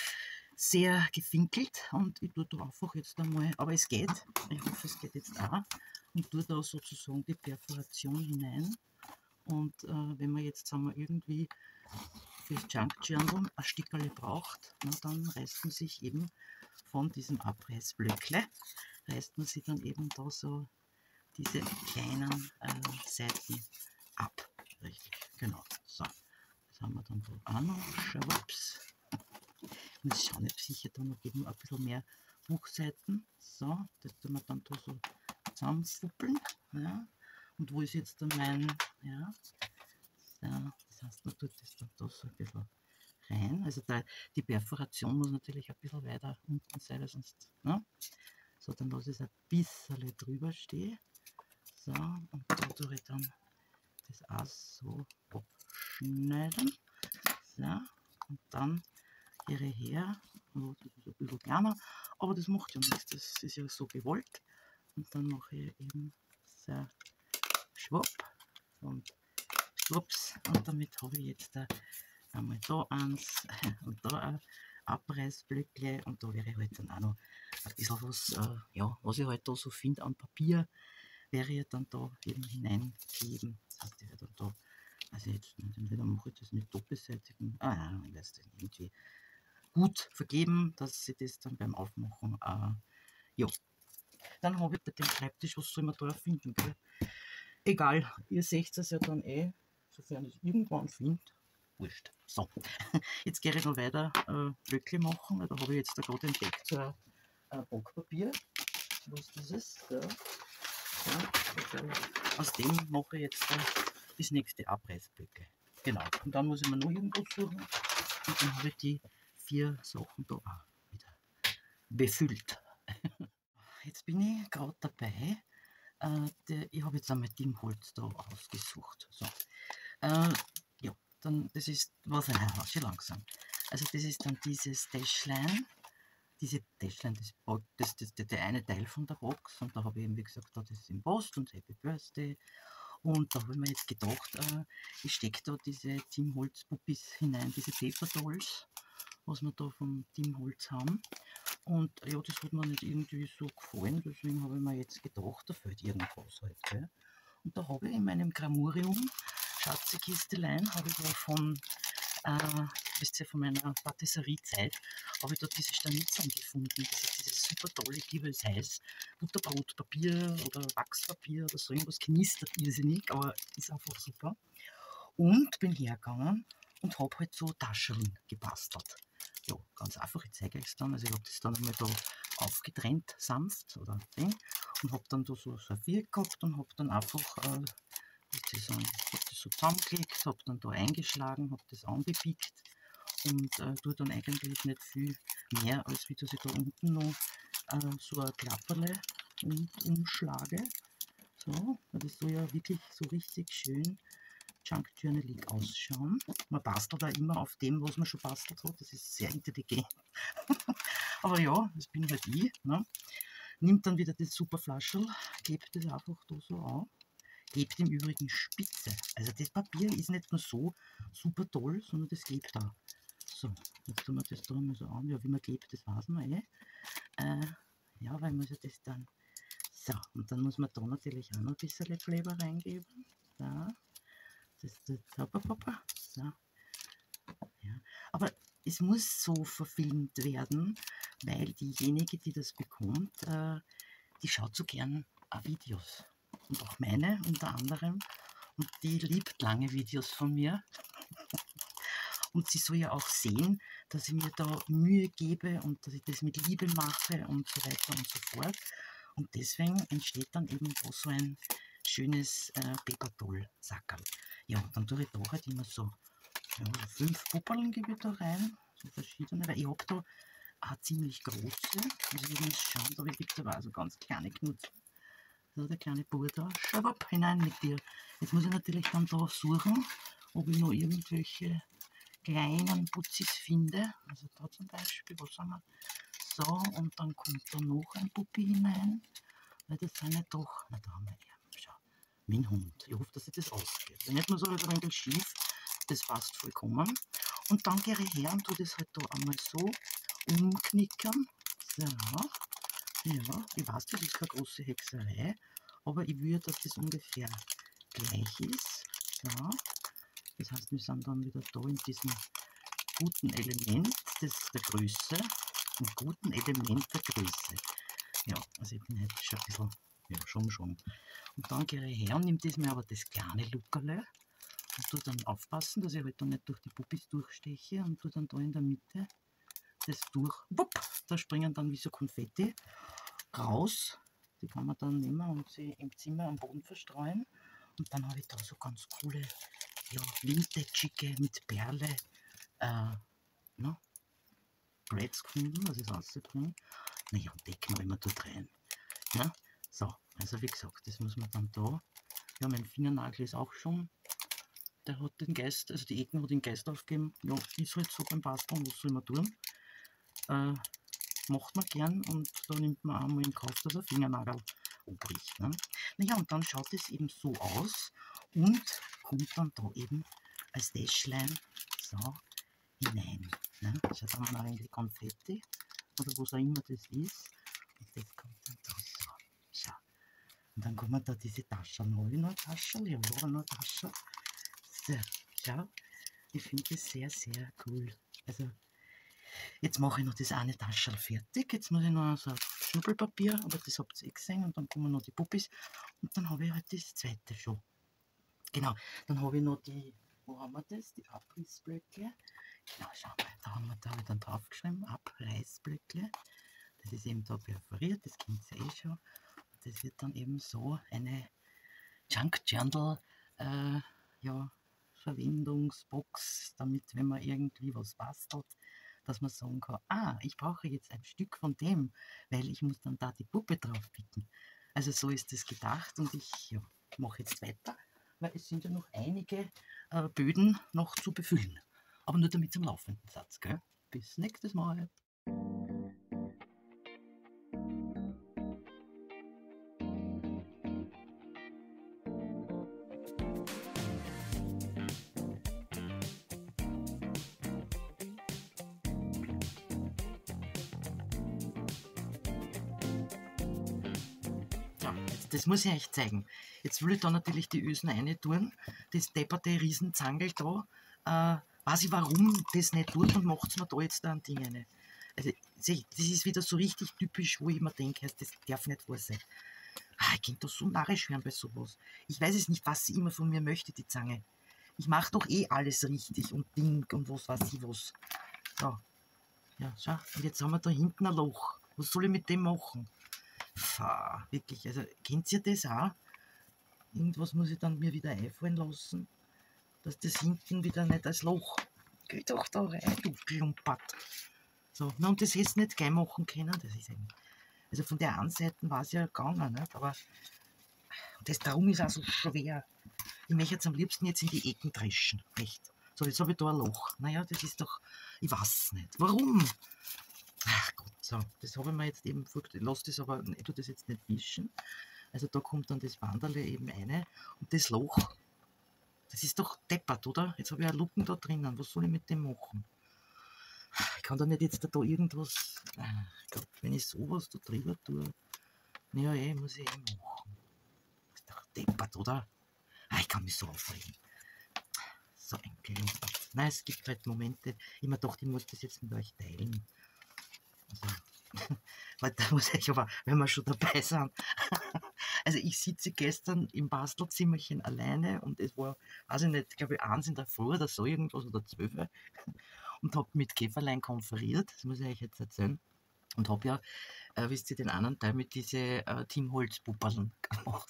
sehr gefinkelt. Und ich tue da einfach jetzt einmal, aber es geht, ich hoffe es geht jetzt auch, und tue da sozusagen die Perforation hinein. Und äh, wenn man jetzt, sagen wir, irgendwie fürs Junk Journal ein Stückerle braucht, na, dann reißt man sich eben von diesem Abreißblöckle, reißt man sich dann eben da so diese kleinen äh, Seiten ab. Richtig, genau. So, das haben wir dann da auch noch. Schwupps. Ich muss schauen, ob sicher da noch eben ein bisschen mehr Buchseiten. So, das tun wir dann da so zusammenfuppeln. Ja. Und wo ist jetzt dann mein, ja, so, das heißt, man tut das dann da so ein bisschen rein. Also da, die Perforation muss natürlich ein bisschen weiter unten sein, weil sonst, ne? So, dann lasse ich es ein bisschen drüber stehen. So, und da tue ich dann das auch so abschneiden. So, und dann gehe ich her. Oh, das ist ein bisschen kleiner, aber das macht ja nichts, das ist ja so gewollt. Und dann mache ich eben so schwupp und schwupps. Und damit habe ich jetzt einmal da eins und da ein Abreißblöckchen. Und da wäre halt dann auch noch ein bisschen was, äh, ja, was ich halt da so finde an Papier, wäre ich dann da eben hineingeben. Das heißt, ich werde dann da, also jetzt entweder mache ich das mit doppelseitigen, ah ja, ich weiß das irgendwie gut vergeben, dass ich das dann beim Aufmachen, äh, ja. Dann habe ich bei dem Schreibtisch, was soll man da finden, gell? Egal, ihr seht es ja dann eh, sofern ich es irgendwann finde. Wurscht. So, jetzt gehe ich noch weiter äh, Blöckchen machen, weil da habe ich jetzt da gerade entdeckt, so ein äh, Backpapier. Was ist dieses? Da. Ja, aus dem mache ich jetzt äh, das nächste Abreißblöcke. Genau, und dann muss ich mir noch irgendwas suchen und dann habe ich die vier Sachen da auch wieder befüllt. Jetzt bin ich gerade dabei. Äh, der, ich habe jetzt einmal Dimmholz da ausgesucht. So. Äh, ja, dann, das ist, was ein Herr, schon langsam. Also das ist dann dieses Täschlein, diese Täschlein, das, das, das, das, der eine Teil von der Box. Und da habe ich eben, wie gesagt, da das im Post und Happy Birthday. Und da habe ich mir jetzt gedacht, äh, ich stecke da diese Dimmholz-Puppis hinein, diese Paper Dolls, was wir da vom Dimmholz haben. Und ja, das hat mir nicht irgendwie so gefallen, deswegen habe ich mir jetzt gedacht, da fehlt irgendwas halt. Gell? Und da habe ich in meinem Gramurium, Schatzekistelein, habe ich da von, äh, wisst ihr, von meiner Patisseriezeit, habe ich da diese Stanitzen gefunden. Das ist dieses super tolle, ich liebe es heiß, Butterbrotpapier oder Wachspapier oder so irgendwas, knistert irrsinnig, aber ist einfach super. Und bin hergegangen und habe halt so Taschen gebastelt. Ja, ganz einfach, ich zeige euch es dann. Also ich habe das dann einmal da aufgetrennt, sanft oder Ding, und habe dann da so ein Viereck gehabt und habe dann einfach äh, das, hab das so zusammengelegt, habe dann da eingeschlagen, habe das angepiekt und äh, tue dann eigentlich nicht viel mehr, als wie dass ich da unten noch äh, so ein Klapperle um, umschlage. So, das soll ja wirklich so richtig schön Junk Journalig ausschauen. Man bastelt da immer auf dem, was man schon bastelt hat. Das ist sehr intelligent. Aber ja, das bin halt ich. Ne? Nimmt dann wieder das super Flaschel, klebt das einfach da so an. Klebt im Übrigen spitze. Also das Papier ist nicht nur so super toll, sondern das klebt da. So, jetzt tun wir das da mal so an. Ja, wie man klebt, das weiß man eh. Äh, ja, weil man ja das dann... So, und dann muss man da natürlich auch noch ein bisschen Kleber reingeben. Da. Das, das, so. Ja. Aber es muss so verfilmt werden, weil diejenige, die das bekommt, äh, die schaut so gern auch Videos. Und auch meine unter anderem. Und die liebt lange Videos von mir. Und sie soll ja auch sehen, dass ich mir da Mühe gebe und dass ich das mit Liebe mache und so weiter und so fort. Und deswegen entsteht dann eben da so ein schönes äh, Paper-Doll-Sackerl. Ja, dann tue ich da halt immer so, ja, so fünf Pupperln gebe ich da rein, so verschiedene, weil ich habe da auch ziemlich große, also ich muss schauen, da habe ich da also ganz kleine Knutzen. So, der kleine Bub da, schwapp, hinein mit dir. Jetzt muss ich natürlich dann da suchen, ob ich noch irgendwelche kleinen Putzis finde. Also da zum Beispiel, was haben wir? So, und dann kommt da noch ein Puppi hinein, weil das sind ja doch, na da haben wir ja, schau, mein Hund. Ich hoffe, dass sich das ausgeht. Wenn nicht, nur so ein wenig schief, das passt vollkommen. Und dann gehe ich her und tue das halt da einmal so umknickern. So, ja, ich weiß, das ist keine große Hexerei, aber ich will, dass das ungefähr gleich ist. So, das heißt, wir sind dann wieder da in diesem guten Element des, der Größe, im guten Element der Größe. Ja, also ich bin halt schon ein bisschen, ja, schon, schon. Und dann gehe ich her und nehme das mir aber das kleine Luckerle und tue dann aufpassen, dass ich halt dann nicht durch die Puppis durchsteche und tue dann da in der Mitte das durch, wupp, da springen dann wie so Konfetti raus. Die kann man dann nehmen und sie im Zimmer am Boden verstreuen. Und dann habe ich da so ganz coole, ja, vintage mit Perle, äh, ne, Brads gefunden, das ist rausgekommen. Naja, und die knallen wir dort rein. Ja? So, also wie gesagt, das muss man dann da. Ja, mein Fingernagel ist auch schon, der hat den Geist, also die Ecken hat den Geist aufgegeben. Ja, ist halt so beim Basteln, was soll man tun? Äh, macht man gern und da nimmt man einmal in Kauf, dass der Fingernagel abbricht. Ne? Naja, und dann schaut es eben so aus und kommt dann da eben als Täschlein so hinein. Ne? Schaut dann mal in die Konfetti oder was auch immer das ist. Und das kommt dann da so. Schau. Und dann kommen da diese Taschen. Habe ich noch eine Tasche? Ja, ich habe noch eine Tasche. So, schau. Ich finde das sehr, sehr cool. Also, jetzt mache ich noch das eine Taschel fertig. Jetzt muss ich noch so Schnubbelpapier, aber das habt ihr eh gesehen. Und dann kommen noch die Puppis. Und dann habe ich halt das zweite schon. Genau, dann habe ich noch die, wo haben wir das? Die Abrissblöcke. Genau, schau mal, da haben wir da dann draufgeschrieben, Abreißblöcke. Das ist eben da perforiert, das kennt ihr eh schon. Das wird dann eben so eine Junk Journal, äh, ja, Verwendungsbox, damit, wenn man irgendwie was bastelt, dass man sagen kann, ah, ich brauche jetzt ein Stück von dem, weil ich muss dann da die Puppe drauf picken. Also so ist das gedacht und ich ja, mache jetzt weiter, weil es sind ja noch einige äh, Böden noch zu befüllen. Aber nur damit zum laufenden Satz, gell? Bis nächstes Mal. Das muss ich euch zeigen. Jetzt will ich da natürlich die Ösen rein tun. Das depperte Riesenzangel da. Äh, weiß ich, warum das nicht tut und macht es mir da jetzt da ein Ding rein. Also, das ist wieder so richtig typisch, wo ich mir denke, das darf nicht wahr sein. Ah, ich könnte da so narrisch werden bei sowas. Ich weiß es nicht, was sie immer von mir möchte, die Zange. Ich mache doch eh alles richtig und Ding und was weiß ich was. So. Ja, schau. Und jetzt haben wir da hinten ein Loch. Was soll ich mit dem machen? Pfah, wirklich, also kennt ihr das auch? Irgendwas muss ich dann mir wieder einfallen lassen, dass das hinten wieder nicht als Loch. Geh doch da rein, du Klumpert. So, na, und das hättest du nicht gleich machen können. Das ist eben, also von der einen Seite war es ja gegangen, nicht? Aber das darum ist auch so schwer. Ich möchte jetzt am liebsten jetzt in die Ecken dreschen. Echt. So, jetzt habe ich da ein Loch. Naja, das ist doch, ich weiß es nicht. Warum? Ach Gott, so, das habe ich mir jetzt eben vorgestellt. Ich lasse das aber, ich tue das jetzt nicht wischen. Also da kommt dann das Wanderle eben rein und das Loch, das ist doch deppert, oder? Jetzt habe ich eine Luken da drinnen, was soll ich mit dem machen? Ich kann da nicht jetzt da, da irgendwas, ich glaube, wenn ich sowas da drüber tue, naja, eh, muss ich eh machen. Das ist doch deppert, oder? Ah, ich kann mich so aufregen. So ein Klumpert. Nein, es gibt halt Momente, ich mir dachte, ich muss das jetzt mit euch teilen. Also, weil da muss ich aber, wenn wir schon dabei sind. Also ich sitze gestern im Bastelzimmerchen alleine und es war, weiß ich nicht, glaube ich, eins in der Früh oder so irgendwas oder zwölf und habe mit Käferlein konferiert, das muss ich euch jetzt erzählen. Und habe ja, äh, wisst ihr, den anderen Teil mit diese äh, Team Holz-Pupperln gemacht.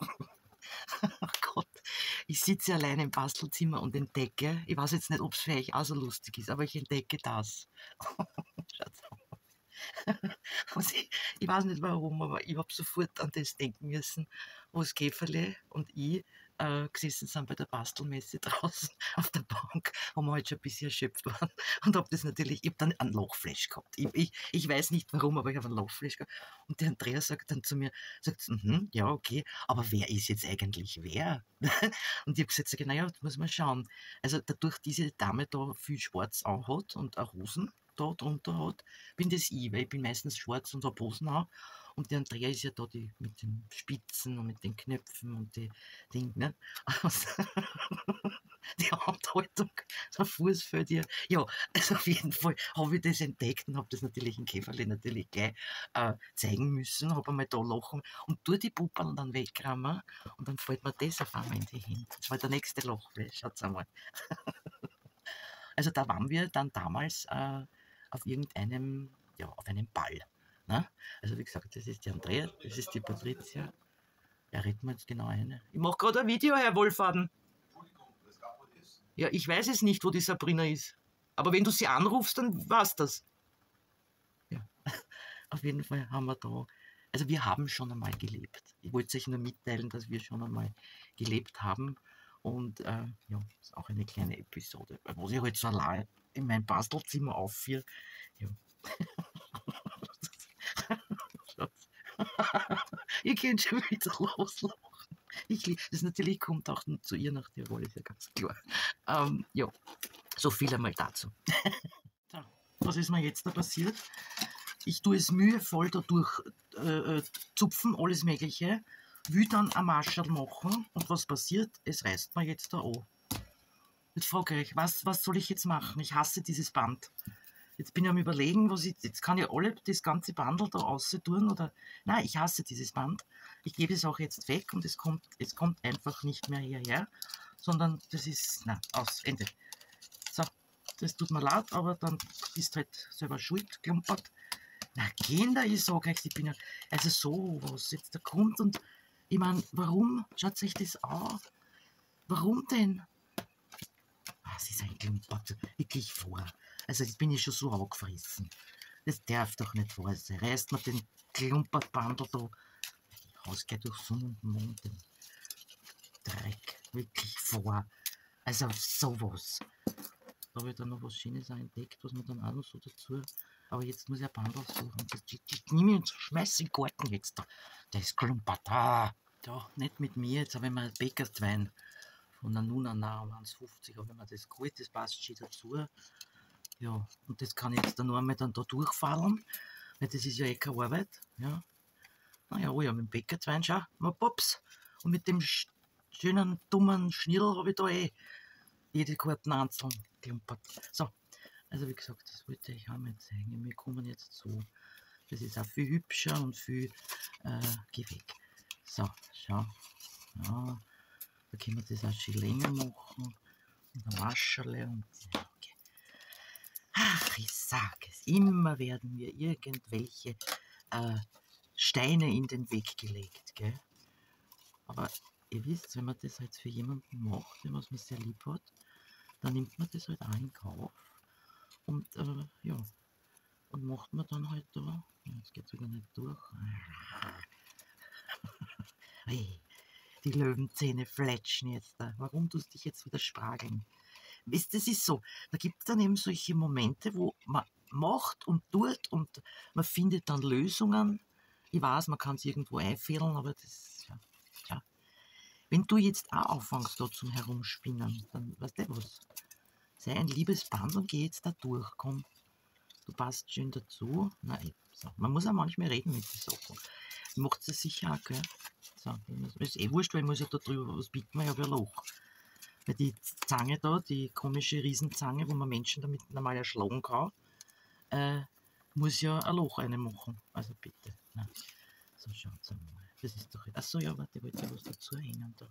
Oh Gott, ich sitze alleine im Bastelzimmer und entdecke, ich weiß jetzt nicht, ob es für euch auch so lustig ist, aber ich entdecke das. Schaut's an. Also ich, ich weiß nicht warum, aber ich habe sofort an das denken müssen, wo das Käferle und ich äh, gesessen sind bei der Bastelmesse draußen auf der Bank, wo wir halt schon ein bisschen erschöpft waren und habe das natürlich, ich habe dann ein Lochflash gehabt. Ich, ich, ich weiß nicht warum, aber ich habe ein Lochflash gehabt. Und der Andrea sagt dann zu mir, sagt, mm-hmm, ja okay, aber wer ist jetzt eigentlich wer? Und ich habe gesagt, naja, das muss man schauen. Also dadurch diese Dame da viel schwarz anhat und auch Hosen da drunter hat, bin das ich, weil ich bin meistens schwarz und habe Hosen an. Und die Andrea ist ja da die mit den Spitzen und mit den Knöpfen und die Dinge, ne? Also, die Handhaltung, der Fuß fällt ihr. Ja, also auf jeden Fall habe ich das entdeckt und habe das natürlich in Käferle natürlich gleich äh, zeigen müssen, habe einmal da lachen und tue die Puppen dann wegrammen und dann fällt mir das auf einmal in die Hände. Das war der nächste Lochfleisch, schaut's einmal. Also da waren wir dann damals äh, auf irgendeinem, ja, auf einem Ball. Ne? Also wie gesagt, das ist die Andrea, das ist die Patricia. Ja, reden wir jetzt genau eine. Ich mache gerade ein Video, Herr Wohlfaden. Ja, ich weiß es nicht, wo die Sabrina ist. Aber wenn du sie anrufst, dann war's das. Ja, auf jeden Fall haben wir da, also wir haben schon einmal gelebt. Ich wollte euch nur mitteilen, dass wir schon einmal gelebt haben. Und äh, ja, ist auch eine kleine Episode, wo ich halt so allein in mein Bastelzimmer aufführe. Ja. Ihr könnt schon wieder loslachen. Ich, das natürlich kommt auch zu ihr nach Tirol, ist ja ganz klar. Ähm, ja, so viel einmal dazu. So, was ist mir jetzt da passiert? Ich tue es mühevoll dadurch äh, zupfen, alles Mögliche, will dann ein Marschall machen und was passiert? Es reißt mir jetzt da an. Jetzt frage ich euch, was, was soll ich jetzt machen? Ich hasse dieses Band. Jetzt bin ich am Überlegen, was ich, jetzt kann ich alle das ganze Bandel da raus tun oder, nein, ich hasse dieses Band. Ich gebe es auch jetzt weg und es kommt, es kommt einfach nicht mehr hierher, sondern das ist, nein, aus, Ende. So, das tut mir leid, aber dann ist halt selber schuld, klumpert. Na Kinder, ich sage euch, ich bin ja, also so, was jetzt da kommt und ich meine, warum, schaut euch das an, warum denn? Was ist ein Klumpert wirklich vor? Also jetzt bin ich schon so angefressen. Das darf doch nicht wahr sein. Reißt mir den Klumpertbandel da. Die Haus geht durch Sonne und Mond. Den Dreck wirklich vor. Also sowas. Da habe ich dann noch was Schönes entdeckt, was man dann auch noch so dazu. Aber jetzt muss ich ein Bandel suchen. Das, die, die nehme ich und schmeiße in den Garten jetzt da. Das klumpert. Ah. Ja, nicht mit mir. Jetzt habe ich mal Bäckerswein von der Nunana um eins fünfzig. Habe ich mir das geholt. Das passt schon dazu. Ja, und das kann ich jetzt dann noch einmal dann da durchfahren, weil das ist ja eh keine Arbeit. Ja. Naja, oh ja, mit dem Bäckerzwein, schau, mal Pops. Und mit dem schönen, dummen Schnirl habe ich da eh jede Karten einzeln geklumpert. So, also wie gesagt, das wollte ich auch mal zeigen. Wir kommen jetzt so. Das ist auch viel hübscher und viel, äh, geh weg. So, schau. Ja, da können wir das auch schön länger machen. Und ein Wascherle und ja. Ach, ich sage es, immer werden mir irgendwelche äh, Steine in den Weg gelegt, gell? Aber ihr wisst, wenn man das halt für jemanden macht, den was man sehr lieb hat, dann nimmt man das halt auch in Kauf und äh, ja, und macht man dann halt da, jetzt geht es wieder nicht durch, hey, die Löwenzähne fletschen jetzt da, warum tust du dich jetzt wieder sprageln? Wisst, das ist so, da gibt es dann eben solche Momente, wo man macht und tut und man findet dann Lösungen. Ich weiß, man kann es irgendwo einfädeln, aber das, ja, ja. Wenn du jetzt auch anfängst da zum Herumspinnen, dann weißt du was, sei ein liebes Band und geh jetzt da durch, komm, du passt schön dazu. Nein, so. Man muss auch manchmal reden mit den Sachen. Macht es sicher auch, gell? So, das ist eh wurscht, weil ich muss ja da drüber was bieten, ich habe ja ein Loch. Weil die Zange da, die komische Riesenzange, wo man Menschen damit normal erschlagen kann, äh, muss ja ein Loch reinmachen. Also bitte. Nein. So, schaut mal. Das ist doch. Achso, ja, warte, ich wollte ja was dazu hängen da.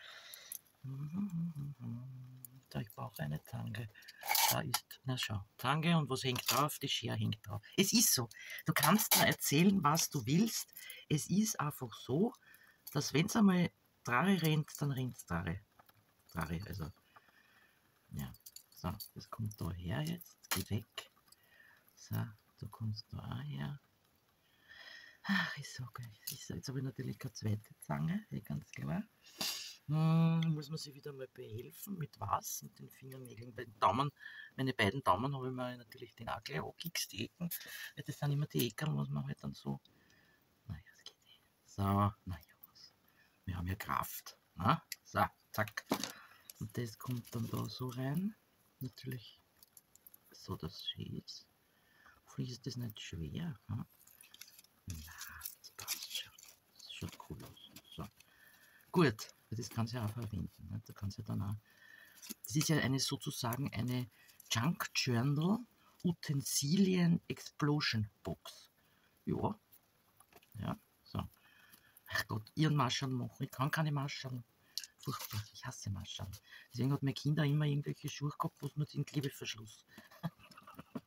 Da, ich brauche eine Zange. Da ist, na schau, Zange und was hängt drauf? Die Schere hängt drauf. Es ist so. Du kannst mir erzählen, was du willst. Es ist einfach so, dass wenn es einmal Drare rennt, dann rennt es Drare. Drare, also, ja, so, das kommt da her jetzt, geh weg. So, du kommst da auch her. Ach, ich sag euch, jetzt habe ich natürlich keine zweite Zange, ganz klar. Hm, muss man sich wieder mal behelfen, mit was? Mit den Fingernägeln, bei den Daumen, meine beiden Daumen habe ich mir natürlich den auch gleich angekickst, die Ecken, weil das sind immer die Ecken, was man halt dann so, naja, das geht nicht. So, naja, was, wir haben ja Kraft, na? So, zack. Und das kommt dann da so rein. Natürlich so, dass es schön ist. Hoffentlich ist das nicht schwer. Hm? Na, das passt schon. Das schaut cool aus. So. Gut, das kannst du ja auch verwenden. Ne? Da kannst du dann auch. Das ist ja eine sozusagen eine Junk Journal Utensilien Explosion Box. Ja. Ja, so. Ach Gott, ihren Marschall machen. Ich kann keine Marschall. Furchtbar, ich hasse Marschall. Deswegen hat mein Kind auch immer irgendwelche Schuhe gehabt, wo es nur den Klebeverschluss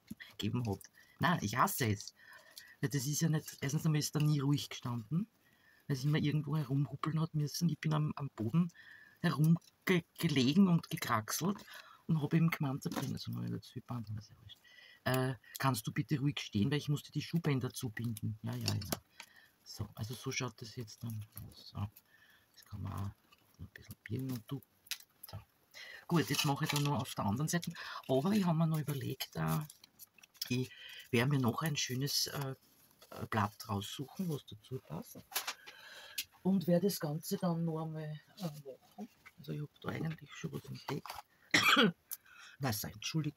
gegeben hat. Nein, ich hasse es. Weil das ist ja nicht, erstens einmal ist da nie ruhig gestanden, weil es immer irgendwo herumhuppeln hat müssen. Ich bin am, am Boden herumgelegen und gekraxelt und habe eben gemeint, also noch nicht dazu Band, das ist ja wurscht. Äh, kannst du bitte ruhig stehen, weil ich musste die Schuhbänder zubinden. Ja, ja, ja. So, also so schaut das jetzt dann aus. So, das kann man auch ein bisschen biegen und du. So. Gut, jetzt mache ich dann noch auf der anderen Seite. Aber ich habe mir noch überlegt, äh, ich werde mir noch ein schönes äh, Blatt raussuchen, was dazu passt. Und werde das Ganze dann noch einmal äh, machen. Also ich habe da eigentlich schon was entdeckt. Nein, entschuldigt.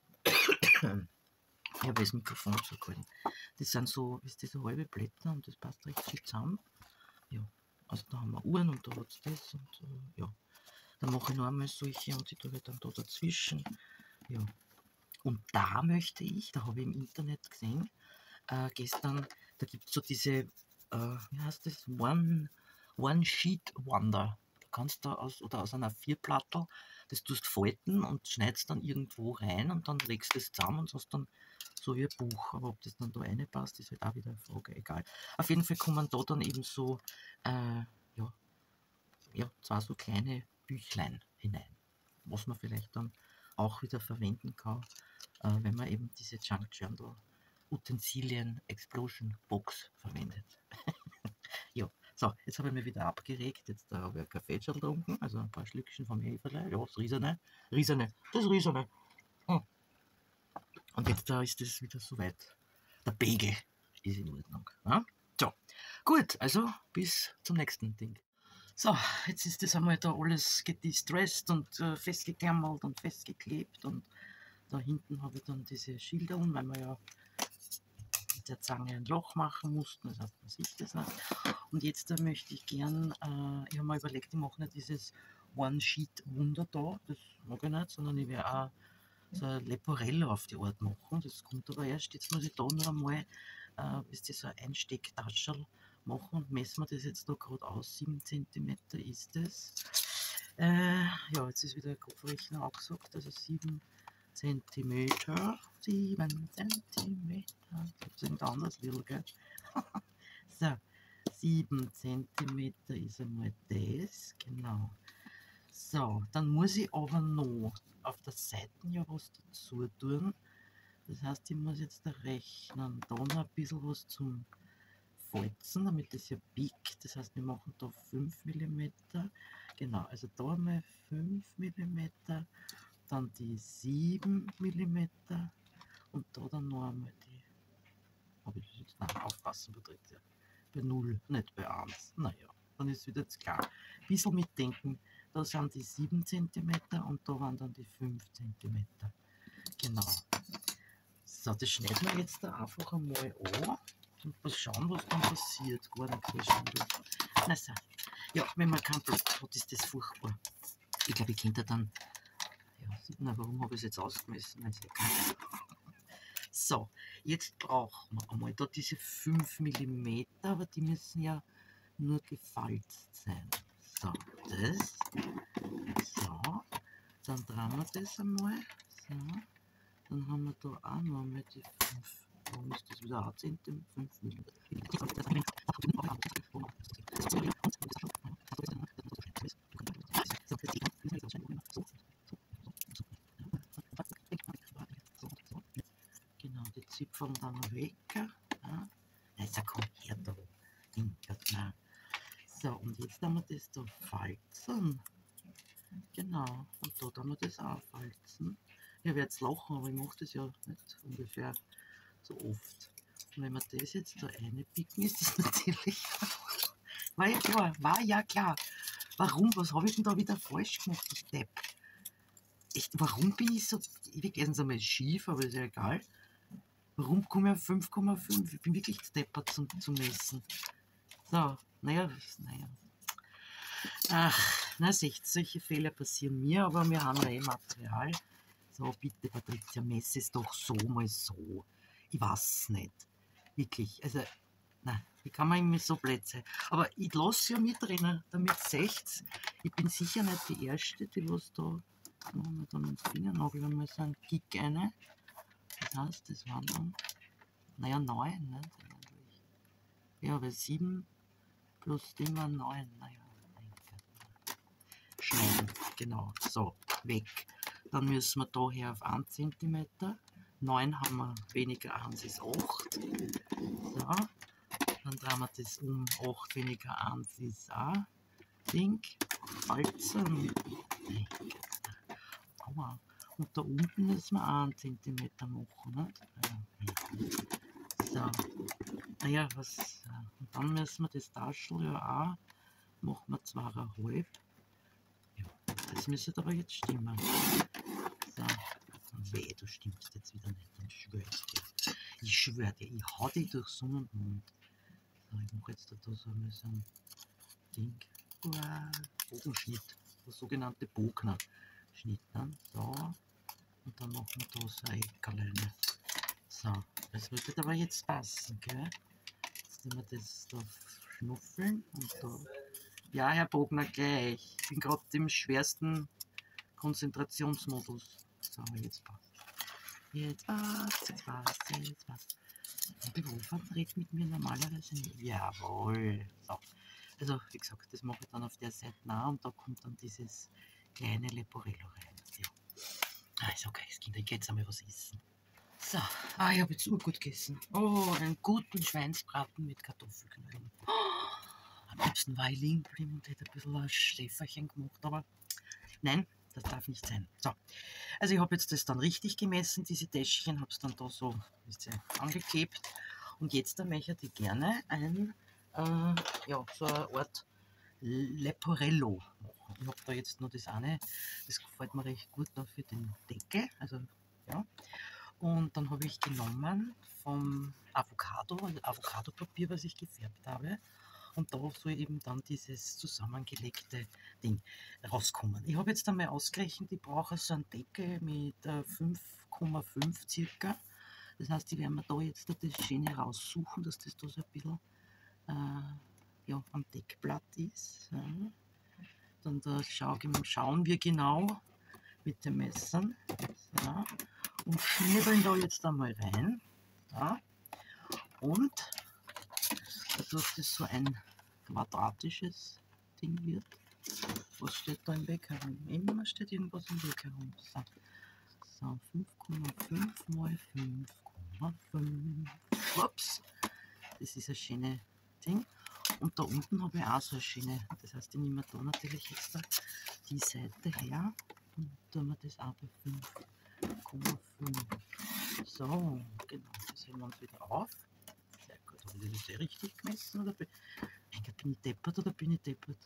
Ich habe das Mikrofon zugehalten. Das sind so, ist das so halbe Blätter und das passt recht viel zusammen. Ja, also da haben wir Uhren und da hat es das und äh, ja. Dann mache ich noch einmal solche und die tue ich dann da dazwischen. Ja. Und da möchte ich, da habe ich im Internet gesehen, äh, gestern, da gibt es so diese, äh, wie heißt das, One, One Sheet Wonder. Du kannst da aus, oder aus einer Vierplattel, das tust falten und schneidest dann irgendwo rein und dann legst du es zusammen und hast dann so wie ein Buch. Aber ob das dann da reinpasst, ist halt auch wieder eine Frage, egal. Auf jeden Fall kommen da dann eben so, äh, ja, ja, zwar so kleine Büchlein hinein, was man vielleicht dann auch wieder verwenden kann, äh, wenn man eben diese Junk Journal Utensilien Explosion Box verwendet. Ja, so, jetzt habe ich mich wieder abgeregt, jetzt äh, habe ich einen Kaffee schon getrunken, also ein paar Schlückchen vom Heferle, ja, das Riesene, Riesene, das Riesene. Hm. Und jetzt da äh, ist es wieder soweit. Der Pegel ist in Ordnung. Ja? So, gut, also bis zum nächsten Ding. So, jetzt ist das einmal da alles gedistressed und äh, festgeklammert und festgeklebt und da hinten habe ich dann diese Schilder um, weil wir ja mit der Zange ein Loch machen mussten, das heißt, man sieht das nicht. Und jetzt da möchte ich gern, äh, ich habe mir überlegt, ich mache nicht dieses One-Sheet-Wunder da, das mag ich nicht, sondern ich werde auch so ein Leporello auf die Art machen. Das kommt aber erst, jetzt muss ich da noch einmal, äh, wisst ihr, so ein Einstecktaschel machen und messen wir das jetzt da gerade aus. sieben Zentimeter ist das. Äh, ja, jetzt ist wieder der Kopfrechner angesagt, also sieben Zentimeter. sieben Zentimeter. Das ist anders, little, gell? So, sieben Zentimeter ist einmal das, genau. So, dann muss ich aber noch auf der Seite ja was dazu tun. Das heißt, ich muss jetzt da rechnen, da noch ein bisschen was zum Falzen, damit das ja biegt. Das heißt, wir machen da fünf Millimeter. Genau, also da mal fünf Millimeter, dann die sieben Millimeter und da dann noch einmal die. Habe ich das jetzt? Nein, aufpassen, Patrick. Bei null, nicht bei eins. Naja, dann ist wieder jetzt klar. Ein bisschen mitdenken. Da sind die sieben Zentimeter und da waren dann die fünf Zentimeter. Genau. So, das schneiden wir jetzt da einfach einmal an und mal schauen, was dann passiert. Gar nichts schon durch. Na so. Ja, wenn man keinen Block hat, ist das furchtbar. Ich glaube, ich könnte dann. Ja, na, warum habe ich es jetzt ausgemessen? Weiß ich gar nicht. So, jetzt brauchen wir einmal da diese fünf Millimeter, aber die müssen ja nur gefalzt sein. So, das. So, dann drehen wir das einmal. So, dann haben wir da auch noch einmal die fünf. Warum ist das wieder ein Zentimeter? fünf Millimeter. Genau, die Zipfeln dann weg. Ja. Also komm her da. Ja. So, und jetzt haben wir das da falzen. Genau, und da haben wir das auch falzen. Ihr werdet lachen, aber ich mache das ja nicht ungefähr so oft. Und wenn wir das jetzt da reinpicken, ist das natürlich. War ja klar, war ja klar. Warum? Was habe ich denn da wieder falsch gemacht, ich Depp? Echt, warum bin ich so. Ich will erstens einmal schief, aber ist ja egal. Warum komme ich auf fünf Komma fünf? Ich bin wirklich deppert zum, zum Messen. So, naja, naja. Ach, na seht, solche Fehler passieren mir, aber wir haben ja eh Material. So, bitte, Patricia, mess es doch so mal so. Ich weiß nicht. Wirklich, also, nein, wie kann man immer so blöd sein? Aber ich lasse ja mitrennen, damit seht's. Ich bin sicher nicht die Erste, die was da. Machen wir dann ins Fingernagel einmal so einen Kick rein. heißt, das waren dann, naja, neun, ne? Ja, weil sieben plus die waren neun, naja, schneiden, genau, so, weg. Dann müssen wir da her auf einen Zentimeter, neun haben wir weniger eins ist acht, so, dann drehen wir das um, acht weniger eins ist auch Ding, Falzen, aua. Und da unten müssen wir auch einen Zentimeter machen, nicht? Ja. So, naja, was, und dann müssen wir das Taschel ja auch, machen wir zweieinhalb. Ja, das müsste aber jetzt stimmen. So, weh, du stimmst jetzt wieder nicht, ich schwöre dir. Ich schwöre dir, ich hau dich durch Sonne und Mond. So, ich mache jetzt da so ein Ding, Bogenschnitt, der sogenannte Bogner-Schnitt. Dann so, und dann machen wir da so ein Eckerlein. So, das wird aber jetzt passen, gell? Jetzt nehmen wir das da schnuffeln und da. Ja, Herr Bogner, gleich. Ich bin gerade im schwersten Konzentrationsmodus. So, jetzt passt. Jetzt passt, jetzt passt, jetzt passt. Der Berufsmann redet mit mir normalerweise nicht. Jawohl. So. Also, wie gesagt, das mache ich dann auf der Seite nach und da kommt dann dieses kleine Leporello rein. Ja. Also, okay, Kinder, ich gehe jetzt einmal was essen. So, ah, ich habe jetzt urgut gegessen. Oh, einen guten Schweinsbraten mit Kartoffelknödeln. Oh, am liebsten war ich liegen geblieben und hätte ein bisschen ein Schläferchen gemacht, aber nein, das darf nicht sein. So, also ich habe jetzt das dann richtig gemessen, diese Täschchen, habe es dann da so wisst ihr, angeklebt und jetzt dann möchte ich gerne ein, äh, ja, so eine Art Leporello machen. Ich habe da jetzt nur das eine, das gefällt mir recht gut da für den Deckel, also ja. Und dann habe ich genommen vom Avocado, also Avocadopapier, was ich gefärbt habe. Und da soll eben dann dieses zusammengelegte Ding rauskommen. Ich habe jetzt einmal ausgerechnet, ich brauche so einen Deckel mit fünf Komma fünf circa. Das heißt, ich werde mir da jetzt das Schöne raussuchen, dass das da so ein bisschen äh, ja, am Deckblatt ist. Ja. Dann da schau, schauen wir genau mit dem Messern. Ja. Und schnibbeln da jetzt einmal rein. Ja. Und dadurch, dass so ein quadratisches Ding wird, was steht da im Weg herum? Immer steht irgendwas im Weg herum. So, so fünf Komma fünf mal fünf Komma fünf. Ups, das ist ein schönes Ding. Und da unten habe ich auch so eine schöne, das heißt, ich nehme da natürlich jetzt die Seite her und tun wir das auch bei fünf Komma fünf. So, genau, das heben wir uns wieder auf. Sehr gut, habe ich das eh richtig gemessen? Oder bin, bin ich deppert oder bin ich deppert?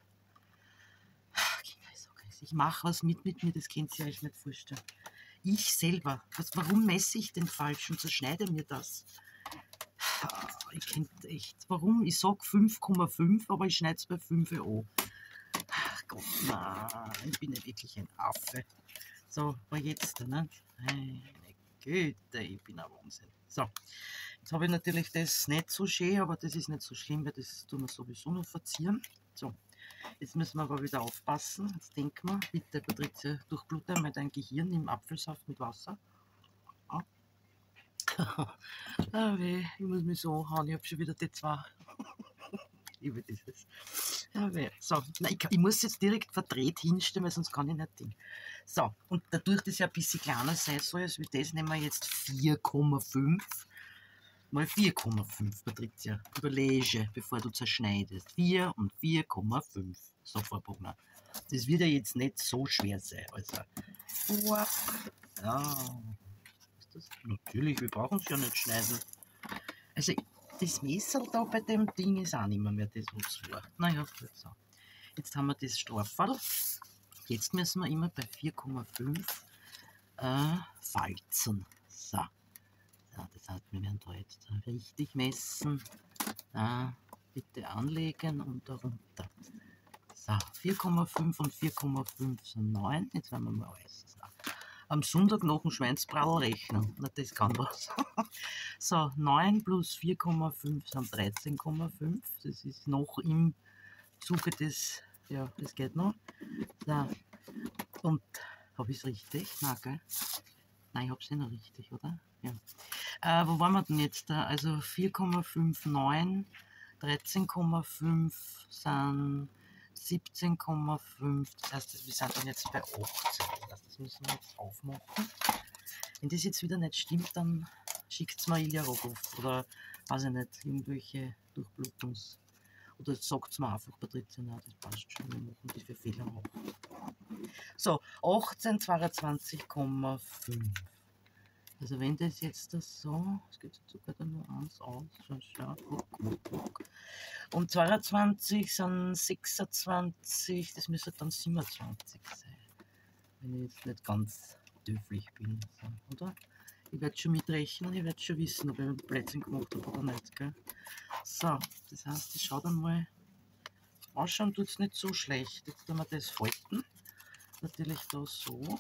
Ich mache was mit mit mir, das könnt ihr euch nicht vorstellen. Ich selber, was, warum messe ich den falsch und zerschneide mir das? Ich kennt echt, warum? Ich sage fünf Komma fünf, aber ich schneide es bei fünf an. Ach Gott, nein, ich bin ja wirklich ein Affe. So, aber jetzt, ne? Meine Güte, ich bin ein Wahnsinn. So, jetzt habe ich natürlich das nicht so schön, aber das ist nicht so schlimm, weil das tun wir sowieso noch verzieren. So, jetzt müssen wir aber wieder aufpassen. Jetzt denken wir, bitte Patricia, durchblute einmal dein Gehirn im Apfelsaft mit Wasser. Ah. Ah, weh, ich muss mich so anhauen, ich habe schon wieder die zwei. Ich liebe dieses. Ja, weh. So, nein, ich, ich muss jetzt direkt verdreht hinstellen, weil sonst kann ich nicht Ding. So, und dadurch, dass ja ein bisschen kleiner sein soll, als wie das, nehmen wir jetzt vier Komma fünf mal vier Komma fünf, Patricia. Überlege, bevor du zerschneidest. vier und vier Komma fünf. So, Frau Bogner. Das wird ja jetzt nicht so schwer sein. Also, ja. Ist das? Natürlich, wir brauchen es ja nicht schneiden. Also, das Messer da bei dem Ding ist auch nicht mehr, mehr das, was es war. Naja, gut so. Jetzt haben wir das Strafall. Jetzt müssen wir immer bei vier Komma fünf äh, falzen. So. Ja, das heißt, wir werden da jetzt richtig messen. Da bitte anlegen und darunter. So, vier Komma fünf und vier Komma fünf sind neun. Jetzt werden wir mal alles. So. Am Sonntag noch ein Schweinsbrall rechnen. Na, das kann was. So, neun plus vier Komma fünf sind dreizehn Komma fünf. Das ist noch im Zuge des, ja, das geht noch. So. Und habe ich es richtig? Nein, gell? Nein, ich habe es nicht noch richtig, oder? Ja. Äh, wo waren wir denn jetzt da? Also vier Komma neunundfünfzig, dreizehn Komma fünf sind siebzehn Komma fünf. Das heißt, wir sind dann jetzt bei achtzehn. Das heißt, das müssen wir jetzt aufmachen. Wenn das jetzt wieder nicht stimmt, dann schickt es mir Ilja Rogov oder, weiß ich nicht, irgendwelche Durchblutungs... Oder sagt es mir einfach, Patricia, nein, das passt schon, wir machen die für Fehler auch. So, achtzehn, zweiundzwanzig Komma fünf. Also wenn das jetzt das so, es geht jetzt sogar dann nur eins aus, schon schau, guck, guck, guck. Und zweiundzwanzig sind sechsundzwanzig, das müsste dann siebenundzwanzig sein. Wenn ich jetzt nicht ganz dürflich bin, so, oder? Ich werde schon mitrechnen, ich werde schon wissen, ob ich ein Plätzchen gemacht habe oder nicht, gell? So, das heißt, ich schaue dann mal, ausschauen tut es nicht so schlecht. Jetzt tun wir das falten, natürlich da so.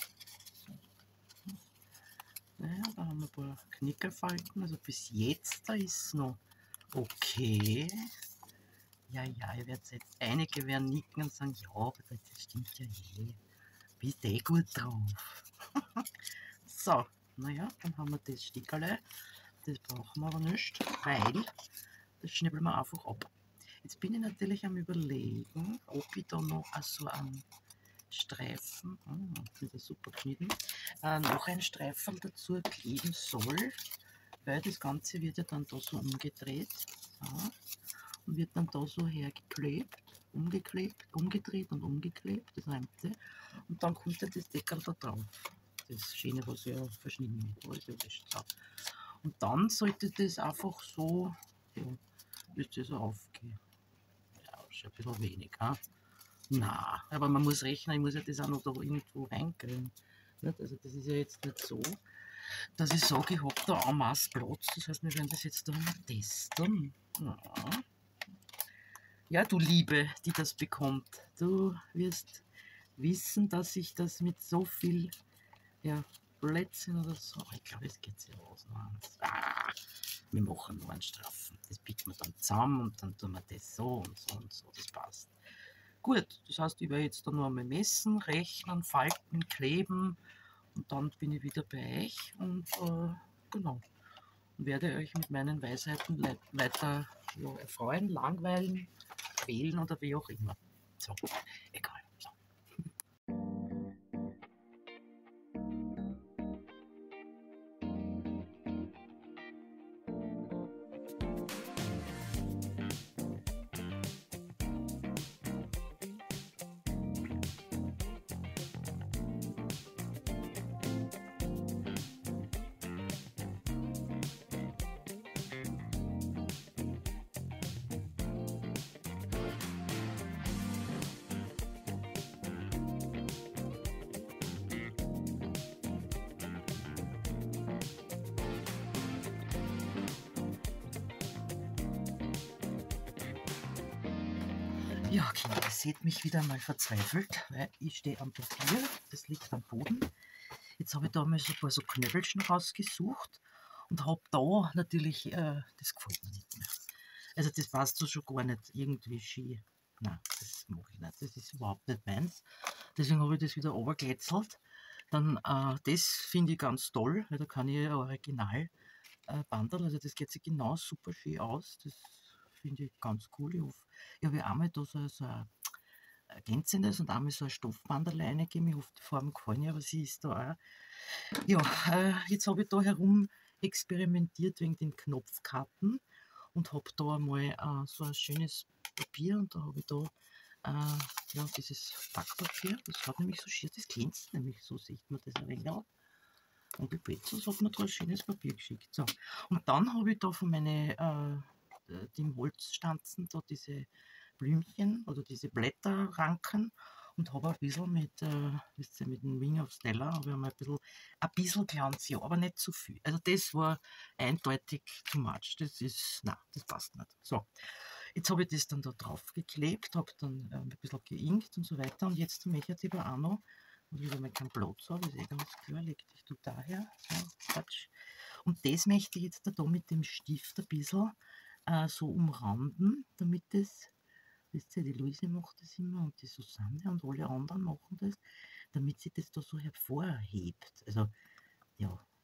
Naja, da haben wir ein paar Knickerfalten, also bis jetzt da ist es noch okay. Ja, ja, ihr werdet jetzt, einige werden nicken und sagen, ja, aber das stimmt ja eh. Bist eh gut drauf. So, naja, dann haben wir das Stickerle. Das brauchen wir aber nicht, weil das schnibbeln wir einfach ab. Jetzt bin ich natürlich am Überlegen, ob ich da noch so einen Streifen, oh, das ist super geschnitten, äh, noch einen Streifen dazu kleben soll, weil das Ganze wird ja dann da so umgedreht so, und wird dann da so hergeklebt, umgeklebt, umgedreht und umgeklebt, das reimte, und dann kommt ja das Deckel da drauf, das Schöne, was ja verschnitten wird, alles ja wurscht. So. Und dann sollte das einfach so, ja, müsste so aufgehen. Ja, schon ein bisschen wenig, ha? Na, aber man muss rechnen, ich muss ja das auch noch da irgendwo reinkriegen. Also das ist ja jetzt nicht so, dass ich sage, ich habe da en masse Platz. Das heißt, wir werden das jetzt da mal testen. Ja. Ja, du Liebe, die das bekommt, du wirst wissen, dass ich das mit so viel, ja, Plätzchen oder so, ich glaube, es geht sich aus. Ah, wir machen nur einen Straffen. Das bieten wir dann zusammen und dann tun wir das so und so und so, das passt. Gut, das heißt, ich werde jetzt da nur einmal messen, rechnen, falten, kleben und dann bin ich wieder bei euch und äh, genau, und werde euch mit meinen Weisheiten weiter ja, erfreuen, langweilen, quälen oder wie auch immer. So, egal. So. Ja, Kinder, ihr seht mich wieder mal verzweifelt, weil ich stehe am Papier, das liegt am Boden. Jetzt habe ich da mal so ein paar so Knöbelchen rausgesucht und habe da natürlich, äh, das gefällt mir nicht mehr. Also das passt so schon gar nicht irgendwie ski. Nein, das mache ich nicht, das ist überhaupt nicht meins. Deswegen habe ich das wieder runtergekletzelt. Dann, äh, das finde ich ganz toll, weil da kann ich ein Original äh, Bandel, also das geht sich genau super schön aus. Das finde ich ganz cool. Ich, hoffe, ich habe ja einmal da so, so ein ergänzendes und einmal so ein Stoffbandel reingegeben. Ich hoffe, die Form gefallen ja, aber sie ist da auch. Ja, äh, jetzt habe ich da herum experimentiert wegen den Knopfkarten und habe da einmal äh, so ein schönes Papier und da habe ich da äh, ja, dieses Backpapier, das hat nämlich so schön, das glänzt nämlich, so sieht man das ein wenig auch. Und die Bezos hat mir da ein schönes Papier geschickt. So. Und dann habe ich da von meinen äh, dem Holzstanzen da diese Blümchen oder diese Blätterranken und habe ein bisschen mit, äh, wisst ihr, mit dem Wing of Stella habe ich mal ein bisschen, ein bisschen Glanz, ja, aber nicht zu viel. Also das war eindeutig too much. Das ist, nein, das passt nicht. So, jetzt habe ich das dann da drauf geklebt, habe dann äh, ein bisschen geinkt und so weiter und jetzt möchte ich aber auch noch, und ich habe keinen Platz habe, ist eh ganz klar, leg dich du daher, so, Quatsch. Und das möchte ich jetzt da mit dem Stift ein bisschen äh, so umranden, damit das, wisst ihr, die Luise macht das immer und die Susanne und alle anderen machen das, damit sie das da so hervorhebt. Also, ja,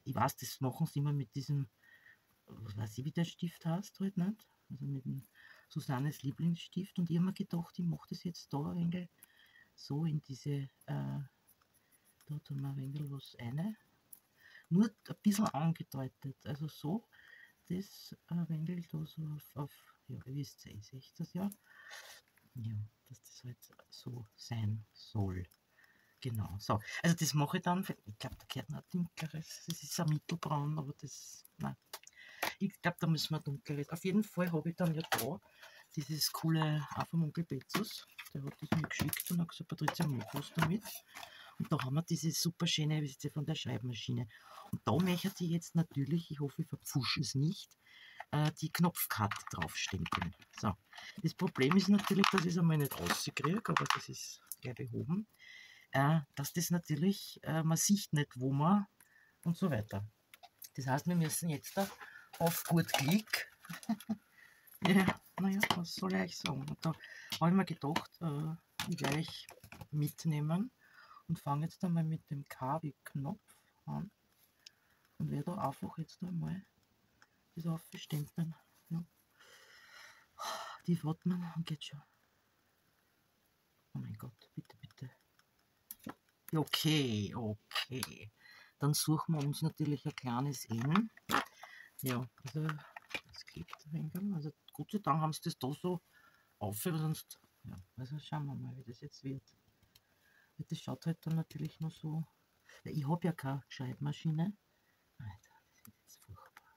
ich weiß, das machen sie immer mit diesem, was weiß ich, wie der Stift heißt, halt nicht. Also mit dem Susannes Lieblingsstift. Und ich habe mir gedacht, ich mache das jetzt da ein wenig so in diese, äh, da tun wir ein wenig was rein. Nur ein bisschen angedeutet. Also so, das ein wenig da so auf, auf ja, ihr wisst ja, ich sehe das ja. Ja, dass das halt so sein soll. Genau, so. Also das mache ich dann, ich glaube, da gehört noch dunkleres, das ist ein mittelbraun, aber das, nein. Ich glaube, da müssen wir dunkleres. Auf jeden Fall habe ich dann ja da dieses coole auch vom Onkel Betzus, der hat das mir geschickt und hat gesagt, Patricia, mach was damit. Und da haben wir diese super schöne, wie sie von der Schreibmaschine. Und da möchte ich jetzt natürlich, ich hoffe, ich verpfusche es nicht, äh, die Knopfkarte draufstempeln. So. Das Problem ist natürlich, dass ich es einmal nicht rauskriege, aber das ist gleich behoben, äh, dass das natürlich, äh, man sieht nicht, wo man und so weiter. Das heißt, wir müssen jetzt da auf gut Klick, ja, naja, was soll ich euch sagen? Und da habe ich mir gedacht, äh, ich werde ich mitnehmen und fange jetzt einmal mit dem K wie Knopf an und werde da einfach jetzt einmal das aufstempeln. Ja. Die warten und geht schon. Oh mein Gott, bitte, bitte. Okay, okay. Dann suchen wir uns natürlich ein kleines N. Ja, also das klickt ein wenig. Also Gott sei Dank haben sie das da so auf, aber sonst, ja, also schauen wir mal, wie das jetzt wird. Das schaut halt dann natürlich nur so. Ja, ich habe ja keine Schreibmaschine. Alter, das ist jetzt furchtbar.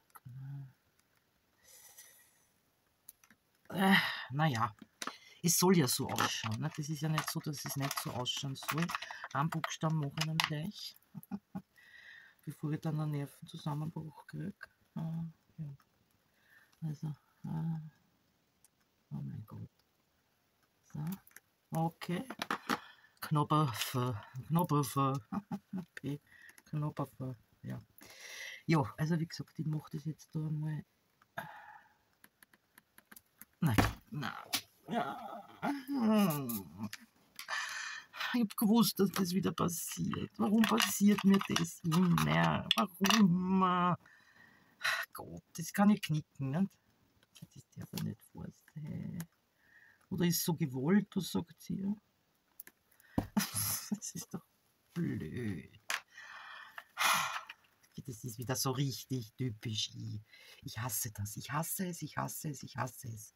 Äh, naja, es soll ja so ausschauen. Ne? Das ist ja nicht so, dass es nicht so ausschauen soll. Einen Buchstaben mache ich dann gleich, bevor ich dann einen Nervenzusammenbruch kriege. Äh, ja. Also, äh, oh mein Gott. So, okay. Knopf, Knopf, P, Knopf, ja. Ja, also wie gesagt, ich mache das jetzt da mal. Nein, nein. Ja. Ich habe gewusst, dass das wieder passiert. Warum passiert mir das immer? Warum? Ach Gott, das kann ich knicken, nicht? Das darf ja nicht vorstellen. Oder ist so gewollt, was sagt sie? Das ist doch blöd. Das ist wieder so richtig typisch ich. Ich hasse das. Ich hasse es, ich hasse es, ich hasse es.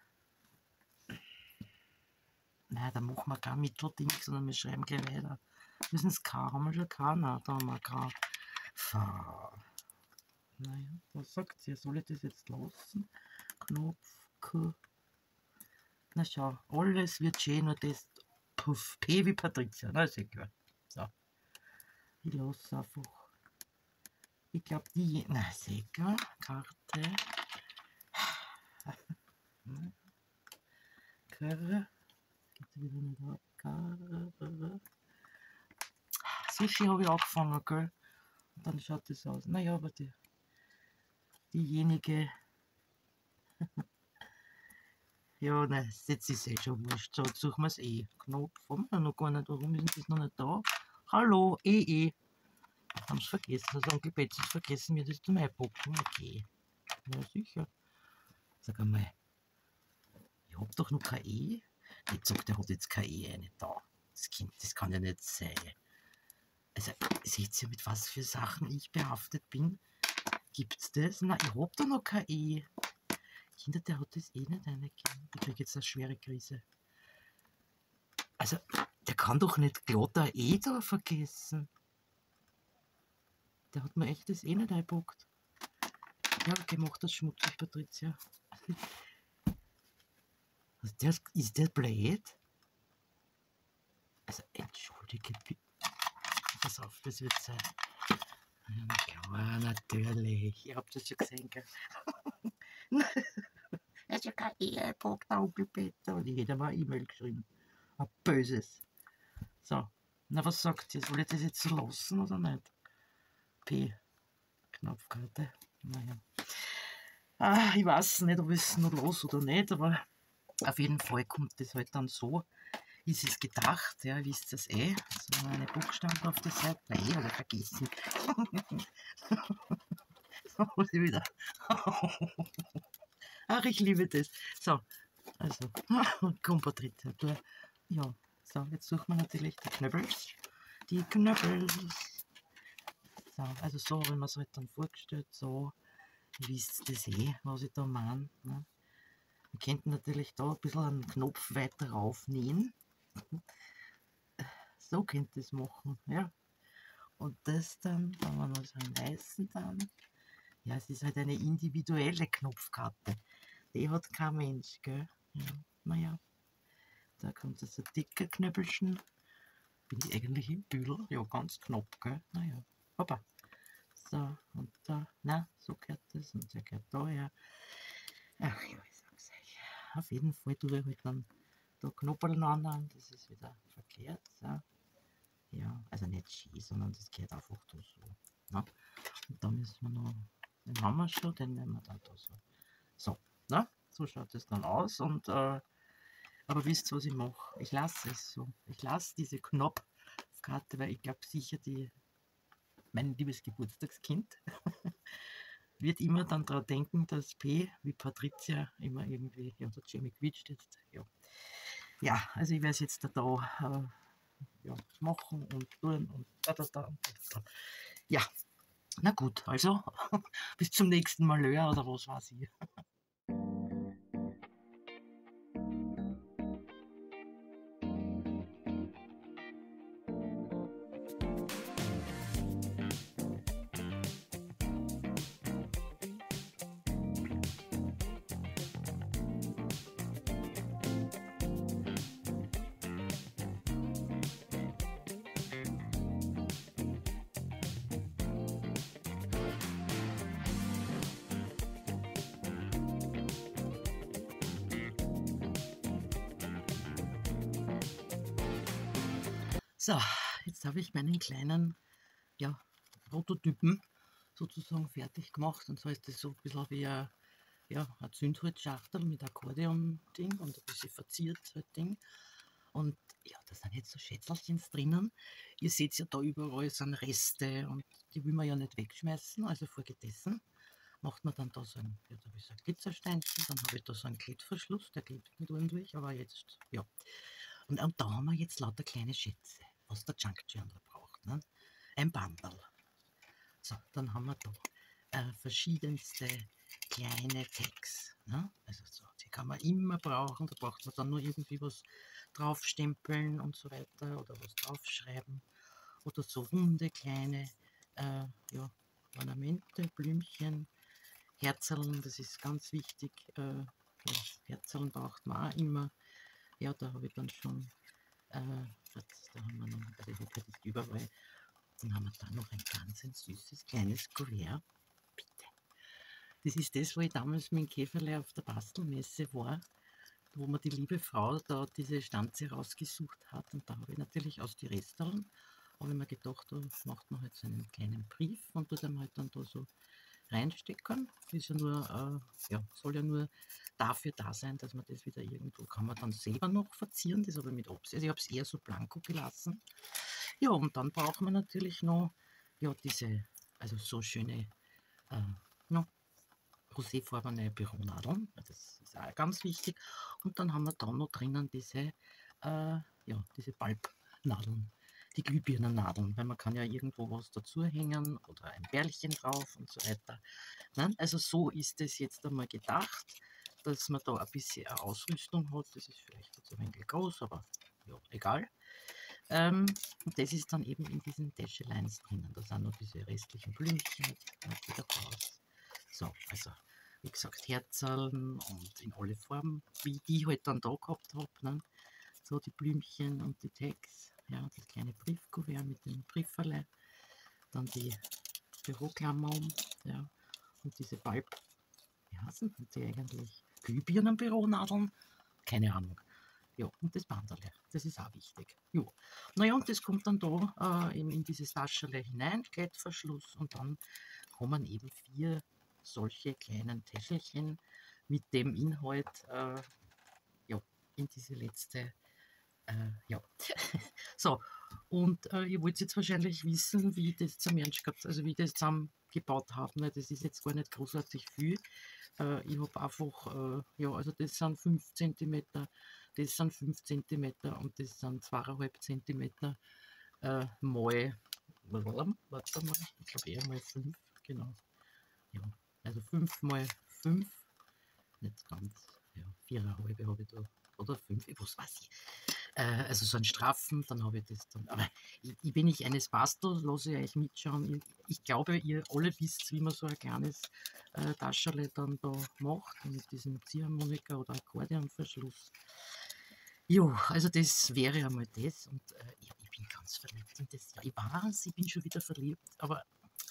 Nein, da machen wir kein Mittelding, sondern wir schreiben gleich weiter. Müssen es K, haben wir schon K? Nein, da haben wir K. F. Naja, was sagt sie? Soll ich das jetzt lassen? Knopf, K. Na schau, alles wird schön, nur das Puff, P wie Patricia. Na, ist egal. So. Ich lasse einfach. Ich glaube, die. Na, ist egal. Karte. Karre. Geht wieder nicht ab. Karre. Sushi habe ich angefangen, gell? Und dann schaut das aus. Naja, aber die, diejenige. Ja, nein, jetzt ist eh schon wurscht. So, jetzt suchen wir es eh. Knopf haben wir noch gar nicht. Warum ist das noch nicht da? Hallo, eh, eh. Haben es vergessen. Also Onkel Betzus vergessen, mir das zum Einpacken. Okay. Ja, sicher. Sag einmal, ich hab doch noch kein E. Jetzt sagt er, hat jetzt kein E eine da. Das Kind, das kann ja nicht sein. Also, seht ihr, mit was für Sachen ich behaftet bin? Gibt's das? Na, ich hab da noch kein E. Kinder, der hat das eh nicht eingegeben. Ich krieg jetzt eine schwere Krise. Also, der kann doch nicht glatt ein E da vergessen. Der hat mir echt das eh nicht eingepackt. Ja, okay, mach das schmutzig, Patricia. Also der, ist der blöd? Also, entschuldige bitte. Pass auf, das wird sein. Ja, natürlich. Ihr habt das schon gesehen, gell? Er ist ja kein E-Bock, der Onkel Peter. Und ich hätte mal eine E-Mail geschrieben. Ein böses. So, na was sagt ihr? Soll ich das jetzt so lassen oder nicht? P. Knopfkarte. Naja. Ah, ich weiß nicht, ob ich es noch los oder nicht, aber auf jeden Fall kommt das halt dann so. ist es gedacht, ja, wisst ihr es eh. So eine Buchstaben auf der Seite. Nein, ich habe vergessen. So, muss ich wieder. Ach, ich liebe das. So, also, Kompotritte. Ja, so, jetzt suchen wir natürlich die Knöppels. Die Knöppels. So, also so habe ich mir es halt dann vorgestellt, so, ihr wisst das eh, was ich da meine. Ne? Wir könnten natürlich da ein bisschen einen Knopf weiter raufnähen. So könnt ihr es machen, ja. Und das dann, da haben wir noch so einen weißen dann. Ja, es ist halt eine individuelle Knopfkarte. Die hat kein Mensch, gell. Ja, naja. Da kommt so ein dicker Knöppelchen. Bin ich eigentlich im Büdel? Ja, ganz knapp, gell. Naja. Hoppa. So, und da, na, so gehört das und der gehört da her. Ach ja, ich sag's euch. Auf jeden Fall tue ich halt dann da Knoppeln an, das ist wieder verkehrt. So. Ja, also nicht schön, sondern das geht einfach da so. Ne? Und da müssen wir noch, den haben wir schon, den nehmen wir dann da so. So, ne? So schaut es dann aus. Und, äh, aber wisst ihr, was ich mache? Ich lasse es so. Ich lasse diese Knopfkarte, weil ich glaube sicher, die, mein liebes Geburtstagskind wird immer dann daran denken, dass P wie Patricia immer irgendwie, ja, der Jamie quietscht jetzt, ja. Ja, also ich werde es jetzt da, da äh, ja, machen und tun und da, da, da, da. Ja, na gut, also bis zum nächsten Mal oder was weiß ich. So, jetzt habe ich meinen kleinen, ja, Prototypen sozusagen fertig gemacht. Und zwar ist das so ein bisschen wie ein, ja, ein Zündholzschachtel mit Akkordeon-Ding und ein bisschen verziert halt Ding. Und ja, da sind jetzt so Schätzelchen drinnen. Ihr seht ja da überall sind Reste und die will man ja nicht wegschmeißen. Also folgedessen macht man dann da so ein, ja, da habe ich so ein Glitzersteinchen, dann habe ich da so einen Klettverschluss, der klebt nicht ordentlich, aber jetzt, ja. Und, und da haben wir jetzt lauter kleine Schätze, was der Junk Journal braucht. Ne? Ein Bandel. So, dann haben wir da äh, verschiedenste kleine Tags. Ne? Also so, die kann man immer brauchen, da braucht man dann nur irgendwie was draufstempeln und so weiter oder was draufschreiben. Oder so runde kleine äh, ja, Ornamente, Blümchen, Herzerln, das ist ganz wichtig. Äh, ja, Herzerln braucht man auch immer. Ja, da habe ich dann schon, äh, da haben wir noch, also das ist überall. Dann haben wir da noch ein ganz ein süßes kleines Kuvert. Bitte. Das ist das, wo ich damals mit dem Käferle auf der Bastelmesse war, wo mir die liebe Frau da diese Stanze rausgesucht hat. Und da habe ich natürlich aus die Resteln, habe ich mir gedacht, da macht man halt so einen kleinen Brief und tut einem halt dann da so reinstecken. Ist ja nur, äh, ja, soll ja nur dafür da sein, dass man das wieder irgendwo, kann man dann selber noch verzieren, das habe ich mit Absicht, also ich habe es eher so blanko gelassen. Ja, und dann braucht man natürlich noch, ja, diese, also so schöne, äh, no, roséfarbene Büronadeln, das ist auch ganz wichtig. Und dann haben wir da noch drinnen diese, äh, ja, diese Balbnadeln, die Glühbirnennadeln, weil man kann ja irgendwo was dazu hängen oder ein Bärlchen drauf und so weiter. Nein, also so ist es jetzt einmal gedacht, dass man da ein bisschen eine Ausrüstung hat. Das ist vielleicht jetzt ein wenig groß, aber ja, egal. Ähm, und das ist dann eben in diesen Täscheleins drinnen. Da sind noch diese restlichen Blümchen wieder raus. So, also wie gesagt, Herzerln und in alle Formen, wie ich die halt dann da gehabt habe. Ne? So die Blümchen und die Tags, ja, das kleine Briefkuvert mit dem Brieferle, dann die Büroklammer um, ja, und diese Balb, wie heißen die eigentlich? Glühbirnen-Büronadeln? Keine Ahnung. Ja, und das Banderle, das ist auch wichtig. Ja. Naja, und das kommt dann da äh, eben in dieses Tascherle hinein, Klettverschluss, und dann kommen eben vier solche kleinen Täschelchen mit dem Inhalt äh, ja, in diese letzte Äh, ja. So, und äh, ihr wollt jetzt wahrscheinlich wissen, wie ich das zusammengehabt, also wie ich das zusammengebaut habe. Ne? Das ist jetzt gar nicht großartig viel. Äh, ich habe einfach, äh, ja, also das sind fünf Zentimeter, das sind fünf Zentimeter und das sind zwei Komma fünf Zentimeter äh, mal, warte mal, ich glaube eher mal fünf, genau. Ja, also fünf mal fünf, nicht ganz, ja, vier Komma fünf habe ich da, oder fünf, was weiß ich. Äh, also so einen straffen, dann habe ich das dann. Aber ich, ich bin nicht eines Bastels, lasse ich euch mitschauen. Ich, ich glaube, ihr alle wisst, wie man so ein kleines äh, Taschenle dann da macht, mit diesem Ziehharmonika oder Akkordeonverschluss. Jo, also das wäre einmal das. Und äh, ich, ich bin ganz verliebt in das. Ja, ich weiß, ich bin schon wieder verliebt, aber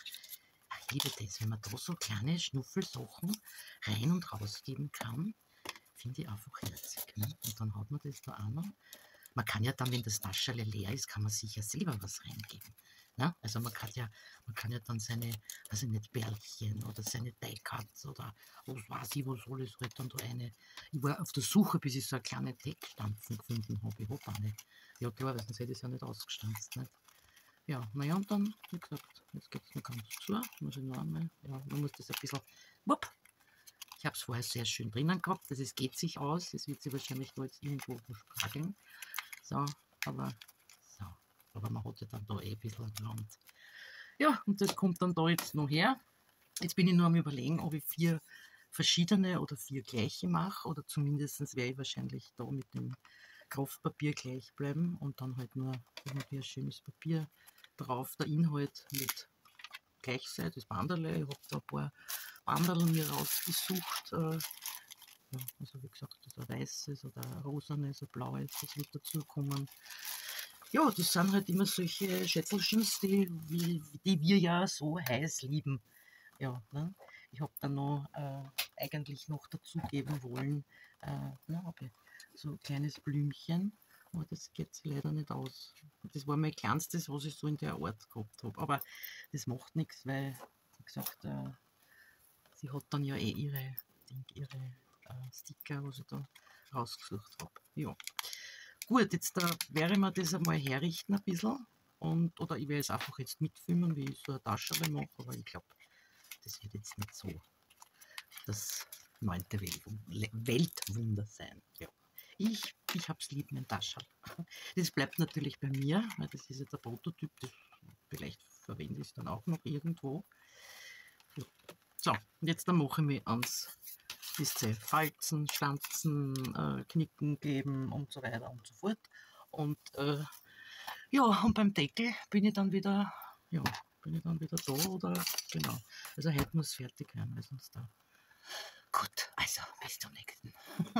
ich liebe das, wenn man da so kleine Schnuffelsachen rein und rausgeben kann, finde ich einfach herzig. Ne? Und dann hat man das da auch noch. Man kann ja dann, wenn das Taschenle leer ist, kann man sich ja selber was reingeben. Ne? Also man kann ja, man kann ja dann seine, also nicht Bärlchen oder seine Teigkatz oder was weiß ich, was alles halt dann da eine. Ich war auf der Suche, bis ich so eine kleine Teigstanzen gefunden habe. Ich habe auch nicht. Ja klar, weil sonst hätte ich es ja nicht ausgestanzt. Nicht? Ja, naja, und dann, wie gesagt, jetzt geht es noch ganz zu. Muss ich noch einmal, ja, man muss das ein bisschen, wupp, ich habe es vorher sehr schön drinnen gehabt, also es geht sich aus, es wird sich wahrscheinlich da jetzt irgendwo versprageln. So, aber so, aber man hat ja dann da eh ein bisschen Rand. Ja, und das kommt dann da jetzt noch her. Jetzt bin ich nur am Überlegen, ob ich vier verschiedene oder vier gleiche mache, oder zumindest werde ich wahrscheinlich da mit dem Kraftpapier gleich bleiben und dann halt nur irgendwie ein schönes Papier drauf. Der Inhalt wird gleich sein, das Banderle. Ich habe da ein paar Banderl mir rausgesucht. Äh, ja, also wie gesagt, das ein weißes oder ein rosanes, ein blaues, das wird dazu kommen. Ja, das sind halt immer solche Schätzelchens, die, die wir ja so heiß lieben. Ja, ne? Ich habe dann noch äh, eigentlich noch dazugeben wollen, äh, na, hab ich so ein kleines Blümchen, aber das geht sich leider nicht aus. Das war mein kleinstes, was ich so in der Art gehabt habe. Aber das macht nichts, weil, wie gesagt, äh, sie hat dann ja eh ihre, ihre äh, Sticker, was ich da rausgesucht habe. Ja. Gut, jetzt da wäre mir das einmal herrichten ein bisschen. Und, oder ich werde es einfach jetzt mitfilmen, wie ich so eine Tasche mache, aber ich glaube, das wird jetzt nicht so das neunte Weltwunder sein. Ja. Ich, ich habe es lieb, mein Taschel. Das bleibt natürlich bei mir, weil das ist jetzt der Prototyp, das vielleicht verwende ich es dann auch noch irgendwo. Ja. So, und jetzt dann mache ich mich ans diese Falzen, Stanzen, äh, Knicken, Kleben und so weiter und so fort. Und äh, ja, und beim Deckel bin ich dann wieder, ja, bin ich dann wieder da oder genau. Also heute muss fertig werden, weil sonst da. Gut, also bis zum nächsten.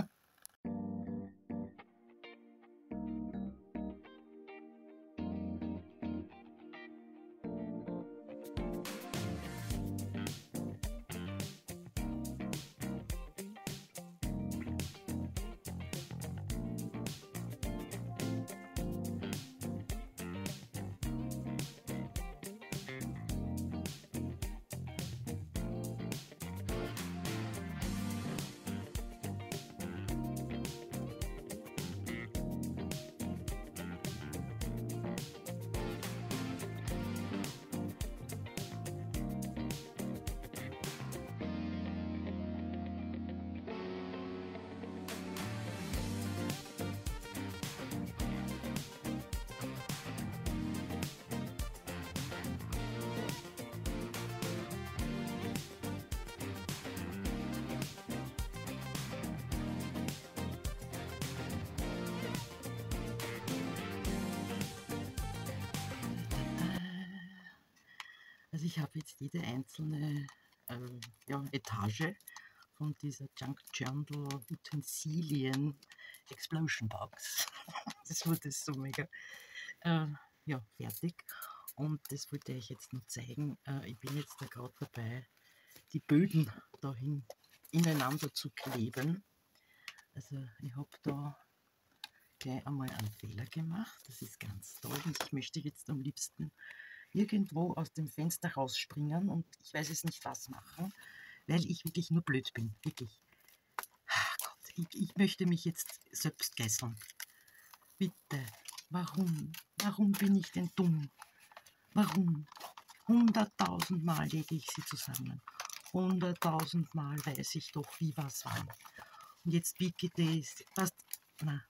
Also ich habe jetzt jede einzelne äh, ja, Etage von dieser Junk Journal Utensilien Explosion Box. Das wurde so mega äh, ja, fertig. Und das wollte ich jetzt noch zeigen. Äh, ich bin jetzt da gerade dabei, die Böden dahin ineinander zu kleben. Also ich habe da gleich einmal einen Fehler gemacht. Das ist ganz toll. Und ich möchte jetzt am liebsten irgendwo aus dem Fenster rausspringen und ich weiß es nicht was machen, weil ich wirklich nur blöd bin. Wirklich. Ach Gott, ich, ich möchte mich jetzt selbst geißeln. Bitte, warum? Warum bin ich denn dumm? Warum? Hunderttausend Mal lege ich sie zusammen. Hunderttausend Mal weiß ich doch, wie was wann. Und jetzt biege ich das. Was? Na,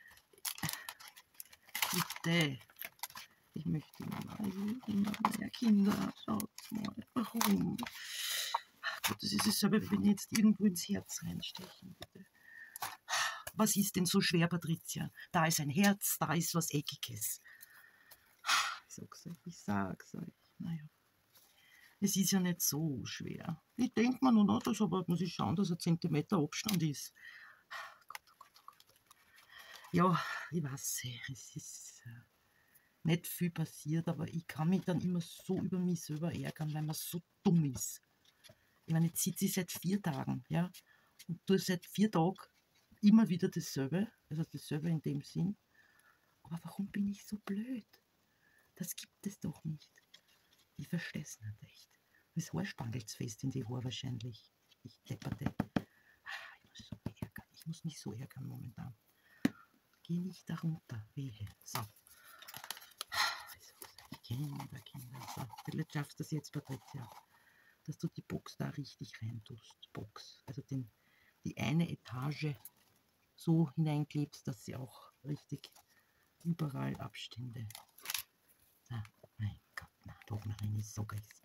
bitte. Ich möchte immer, ich will immer mehr Kinder. Schaut mal. Warum? Ach Gott, das ist dasselbe, wie wenn ich jetzt irgendwo ins Herz reinstechen, bitte. Was ist denn so schwer, Patricia? Da ist ein Herz, da ist was Eckiges. Ich sag's euch, ich sag's euch. Naja. Es ist ja nicht so schwer. Ich denke mir nur noch, das, aber muss ich schauen, dass ein Zentimeter Abstand ist. Gott, oh Gott, oh Gott. Ja, ich weiß, es ist äh, nicht viel passiert, aber ich kann mich dann immer so über mich selber ärgern, weil man so dumm ist. Ich meine, jetzt sitze ich seit vier Tagen, ja, und tue seit vier Tagen immer wieder dasselbe, also dasselbe in dem Sinn. Aber warum bin ich so blöd? Das gibt es doch nicht. Ich verstehe es nicht echt. Das Haar spangelt fest in die Haare wahrscheinlich. Ich depperte. Ah, ich muss so ärgern. Ich muss mich so ärgern momentan. Geh nicht darunter. Wehe. So. Kinder, Kinder. So. Vielleicht schaffst du das jetzt, Patricia. Dass du die Box da richtig reintust. Box. Also den, die eine Etage so hineinklebst, dass sie auch richtig überall Abstände. Ah, mein Gott, na, doch noch eine Socke ist.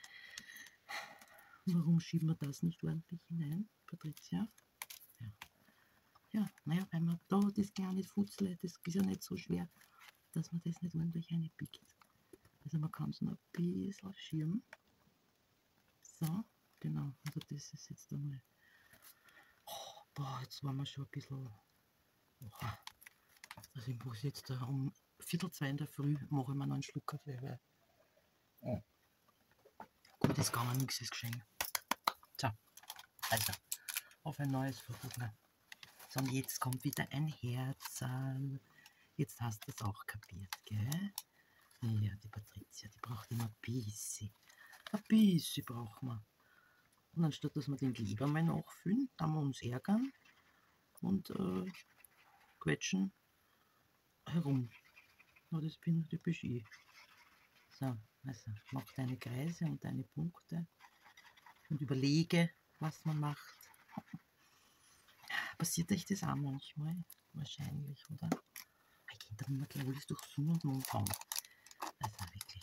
Warum schieben wir das nicht ordentlich hinein, Patricia? Ja, ja, naja, weil man da das kleine Futzle, das ist ja nicht so schwer, dass man das nicht ordentlich reinpickt. Also man kann es noch ein bisschen schirmen. So, genau, also das ist jetzt einmal. Oh, boah, jetzt waren wir schon ein bisschen. Oh, also ich muss jetzt da um Viertel zwei in der Früh mache ich mir noch einen Schluck Kaffee, weil. Oh. Gut, ist gar nichts ist geschehen. So, also, auf ein neues Versuchen. So, und jetzt kommt wieder ein Herzl. Jetzt hast du es auch kapiert, gell? Ja, die Patricia, die braucht immer ein bisschen. Ein bisschen braucht man. Und anstatt dass wir den Kleber mal nachfüllen, dann wir uns ärgern und äh, quetschen herum. Na, das bin typisch ich. So, also mach deine Kreise und deine Punkte und überlege, was man macht. Passiert euch das auch manchmal? Wahrscheinlich, oder? Ich kann da immer gleich alles durch Sonne und Mond hauen. Also wirklich.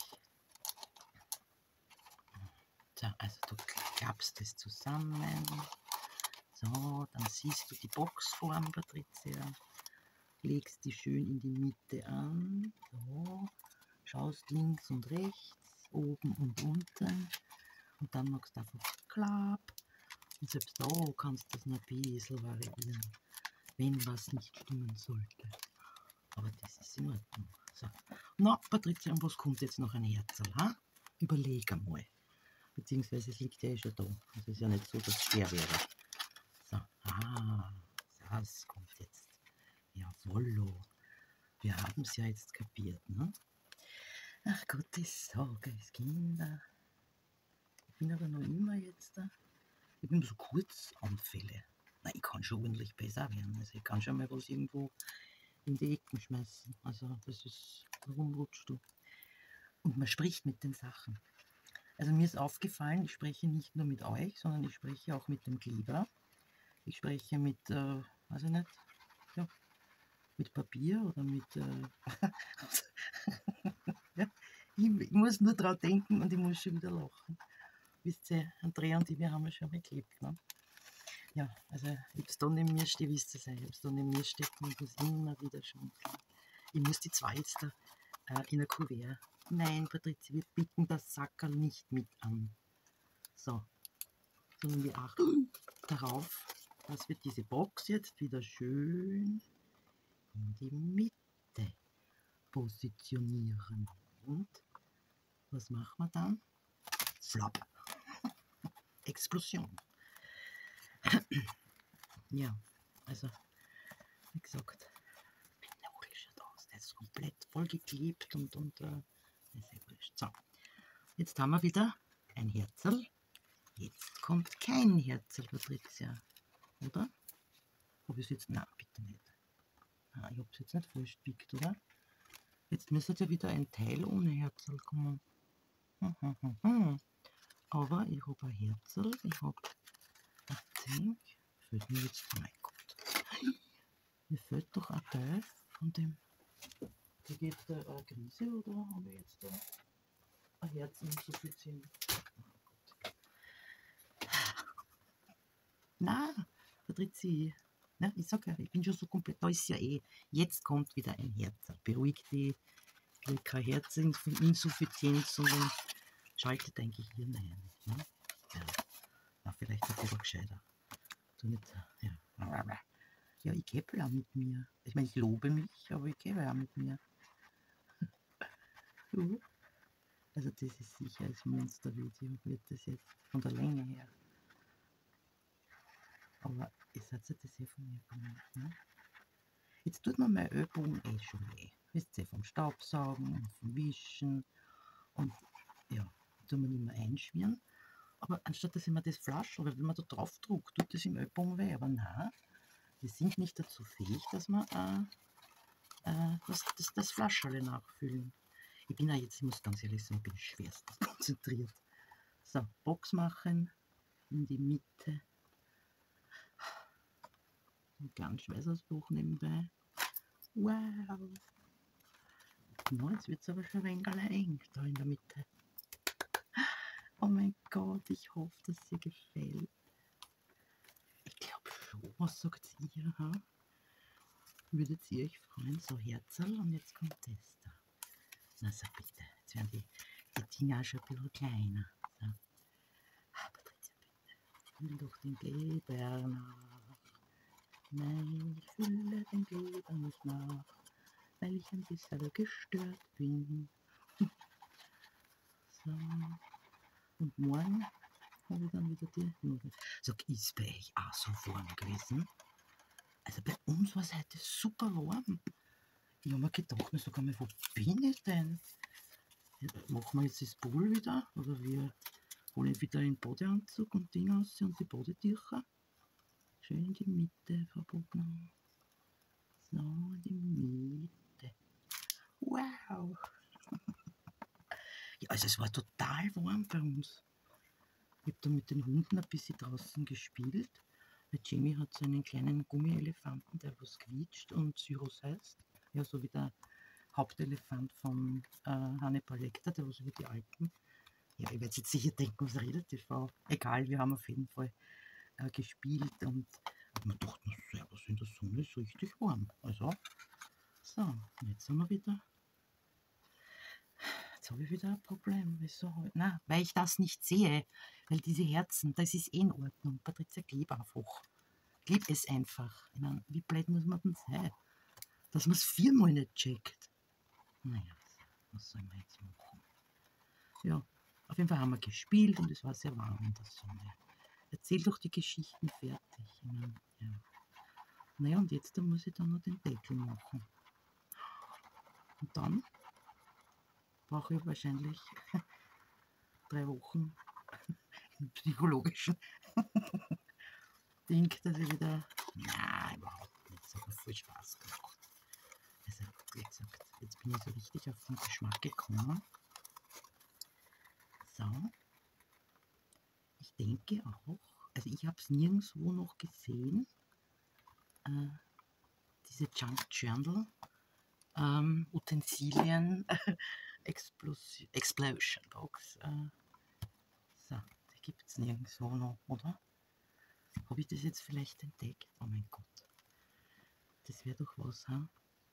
So, also du klappst es zusammen. So, dann siehst du die Boxform, Patricia. Legst die schön in die Mitte an. So, schaust links und rechts, oben und unten. Und dann machst du einfach klapp. Und selbst da kannst du das noch ein bisschen variieren, wenn was nicht stimmen sollte. Aber das ist in Ordnung. So. Na, Patricia, und was kommt jetzt noch ein Herzl? Ha? Überleg einmal. Beziehungsweise es liegt ja eh schon da. Also es ist ja nicht so, dass es schwer wäre. So, ah, das kommt jetzt. Jawollo. Wir haben es ja jetzt kapiert, ne? Ach Gottes Sorges, Kinder. Ich bin aber noch immer jetzt da. Ich bin so Kurzanfälle. Nein, ich kann schon ordentlich besser werden. Also ich kann schon mal was irgendwo in die Ecken schmeißen. Also das ist, warum rutschst du? Und man spricht mit den Sachen. Also mir ist aufgefallen, ich spreche nicht nur mit euch, sondern ich spreche auch mit dem Kleber. Ich spreche mit, äh, weiß ich nicht, ja, mit Papier oder mit, äh, ja, ich, ich muss nur dran denken und ich muss schon wieder lachen. Wisst ihr, Andrea und ich, wir haben ja schon mal geklebt, ne? Ja, also ich hab's da neben mir stehen, wisst ihr, ich hab's da neben mir stecken und muss immer wieder schmunzeln. Ich muss die zwei jetzt da äh, in ein Kuvert. Nein, Patricia, wir bieten das Sackerl nicht mit an. So, sondern wir achten darauf, dass wir diese Box jetzt wieder schön in die Mitte positionieren. Und was machen wir dann? Flop. Explosion. Ja, also, wie gesagt, mein Nagel schaut aus, der ist komplett vollgeklebt und, und äh, ist ja wurscht. So, jetzt haben wir wieder ein Herzl. Jetzt kommt kein Herzl, Patricia, oder? Ob ich es jetzt, nein, bitte nicht. Ah, ich habe es jetzt nicht falsch gepickt, oder? Jetzt müsste ja wieder ein Teil ohne Herzl kommen. Hm, hm, hm, hm. Aber ich habe ein Herzl, ich habe ein Zink. Fällt mir jetzt, mein Gott. Mir fällt doch ein Teil von dem. Da geht da eine Krise oder habe ich jetzt da ein Herzinsuffizienz? Na, Patrizi, na, ich sag ja, ich bin schon so komplett, da ist ja eh. Jetzt kommt wieder ein Herz. Beruhig dich, keine Herzinsuffizienz, sondern schalte dein Gehirn ein. Ne? Ja. Ja, vielleicht ein bisschen gescheiter. Du nicht, ja. Ja, ich gebe auch mit mir. Ich meine, ich lobe mich, aber ich gebe auch mit mir. Uh. Also das ist sicher als Monstervideo, wird das jetzt von der Länge her. Aber ihr seid ja das eh von mir gekommen. Ne? Jetzt tut mir mein Ellbogen eh schon weh. Wisst ihr, vom Staubsaugen und vom Wischen. Und ja, tut man nicht mehr einschmieren. Aber anstatt dass ich mir das Flaschel, oder wenn man da drauf druckt, tut das im Ellbogen weh. Aber nein, wir sind nicht dazu fähig, dass wir äh, äh, das, das, das Flaschel nachfüllen. Ich bin ja jetzt, ich muss ganz ehrlich sagen, ich bin schwerstens konzentriert. So, Box machen, in die Mitte. Ein kleiner Schweißausbruch nebenbei. Wow! No, jetzt wird es aber schon ein wenig eng da in der Mitte. Oh mein Gott, ich hoffe, dass es dir gefällt. Ich glaube schon. Was sagt ihr? Ha? Würdet ihr euch freuen? So Herzl und jetzt kommt das da. Na so bitte. Jetzt werden die, die Dinger auch schon ein bisschen kleiner. So. Ah, Patricia, bitte. Fühl doch den Kleber nach. Nein, ich fühle den Kleber nicht nach, weil ich ein bisschen gestört bin. So. Und morgen habe ich dann wieder die Nudeln. Sag, ist bei euch auch so warm gewesen? Also bei uns war es heute super warm. Ich habe mir gedacht, na, sag einmal, wo bin ich denn? Machen wir jetzt das Pool wieder? Oder wir holen wieder den Badeanzug und Ding aus und die Badetücher. Schön in die Mitte verbogen. So, in die Mitte. Wow! Ja, also es war total warm bei uns. Ich habe da mit den Hunden ein bisschen draußen gespielt. Weil Jamie hat so einen kleinen Gummielefanten, der was quietscht und Cyrus heißt. Ja, so wie der Hauptelefant von äh, Hannibal Lecter, der was über die Alpen. Ja, ich werde jetzt sicher denken, was redet die Frau. Egal, wir haben auf jeden Fall äh, gespielt und hab mir gedacht, na servus, in der Sonne ist richtig warm. Also, so, und jetzt sind wir wieder. Jetzt habe ich wieder ein Problem. Wieso? Na, weil ich das nicht sehe. Weil diese Herzen, das ist eh in Ordnung. Patricia, kleb einfach. Kleb es einfach. Ich meine, wie blöd muss man denn sein? Dass man es viermal nicht checkt. Naja, was soll man jetzt machen? Ja, auf jeden Fall haben wir gespielt und es war sehr warm in der Sonne. Erzähl doch die Geschichten fertig. Ich meine, ja. Naja, und jetzt da muss ich dann noch den Deckel machen. Und dann brauche ich wahrscheinlich drei Wochen im psychologischen Ding, dass ich wieder. Nein, überhaupt nicht. Es hat mir voll Spaß gemacht. Also, wie gesagt, jetzt bin ich so richtig auf den Geschmack gekommen. So. Ich denke auch, also ich habe es nirgendwo noch gesehen, äh, diese Junk Journal ähm, Utensilien Explosion, Explosion Box. Äh, so, die gibt es nirgendwo noch, oder? Habe ich das jetzt vielleicht entdeckt? Oh mein Gott. Das wäre doch was, ha?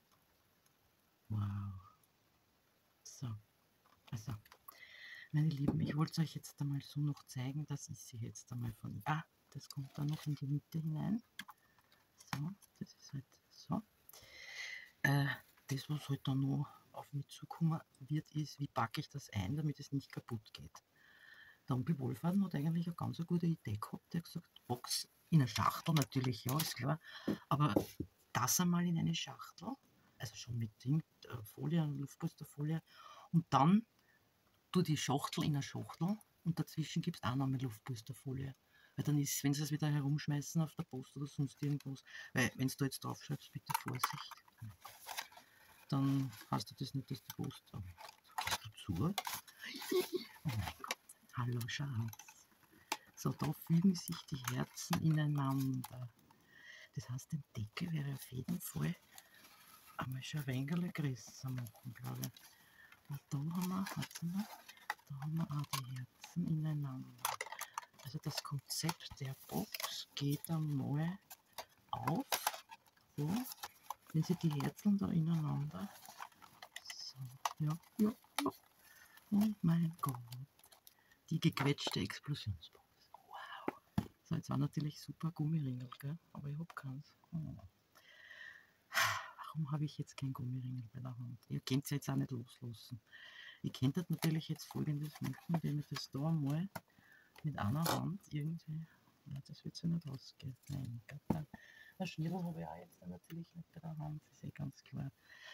Wow. So, also, meine Lieben, ich wollte es euch jetzt einmal so noch zeigen, dass ich sie jetzt einmal von... Ah, das kommt da noch in die Mitte hinein. So, das ist halt so. Äh, das, was halt dann noch auf mich zukommen wird, ist, wie packe ich das ein, damit es nicht kaputt geht. Der Onkel Wohlfahrten hat eigentlich eine ganz gute Idee gehabt. Der hat gesagt, Box in eine Schachtel, natürlich, ja, ist klar. Aber das einmal in eine Schachtel, also schon mit Ding, äh, Folie, Luftpolsterfolie, und dann tu die Schachtel in eine Schachtel und dazwischen gibt es auch noch mal Luftpolsterfolie. Weil dann ist, wenn sie es wieder herumschmeißen auf der Post oder sonst irgendwas, weil wenn du da jetzt drauf schreibst, bitte Vorsicht. Dann hast du das nicht, dass du Post hast. Gehst du zu? Oh mein Gott. Hallo Schatz. So, da fügen sich die Herzen ineinander. Das heißt, den Deckel wäre auf jeden Fall einmal schon ein wenig größer machen, glaube ich. Und da haben wir, warte mal, da haben wir auch die Herzen ineinander. Also das Konzept der Box geht einmal auf. So, wenn sie die Herzen da ineinander. So, ja, ja, ja. Oh mein Gott. Die gequetschte Explosionsbox. Wow. So, jetzt war natürlich super Gummiringel, gell? Aber ich hab keins. Oh. Warum habe ich jetzt kein Gummiringel bei der Hand? Ihr könnt es jetzt auch nicht loslassen. Ihr könntet natürlich jetzt Folgendes machen, indem ich das da mal mit einer Hand irgendwie. Ja, das wird so nicht ausgehen. Nein, Gott, nein. Ein Schnirrl habe ich auch jetzt natürlich nicht bei der Hand, das ist eh ganz klar.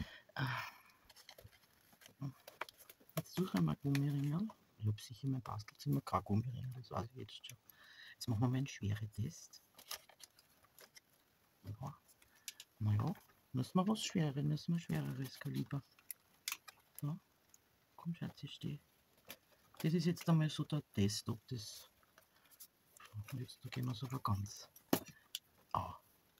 Jetzt suche ich mal Gummiringel. Ich habe sicher in meinem Bastelzimmer kein Gummiringel, das weiß ich jetzt schon. Jetzt machen wir mal einen schweren Test. Ja. Naja, müssen wir was Schweres, müssen wir schwereres Kaliber. So, komm Schatz, ich stehe. Das ist jetzt einmal so der Test, ob das. Und jetzt da gehen wir es aber ganz. Ah.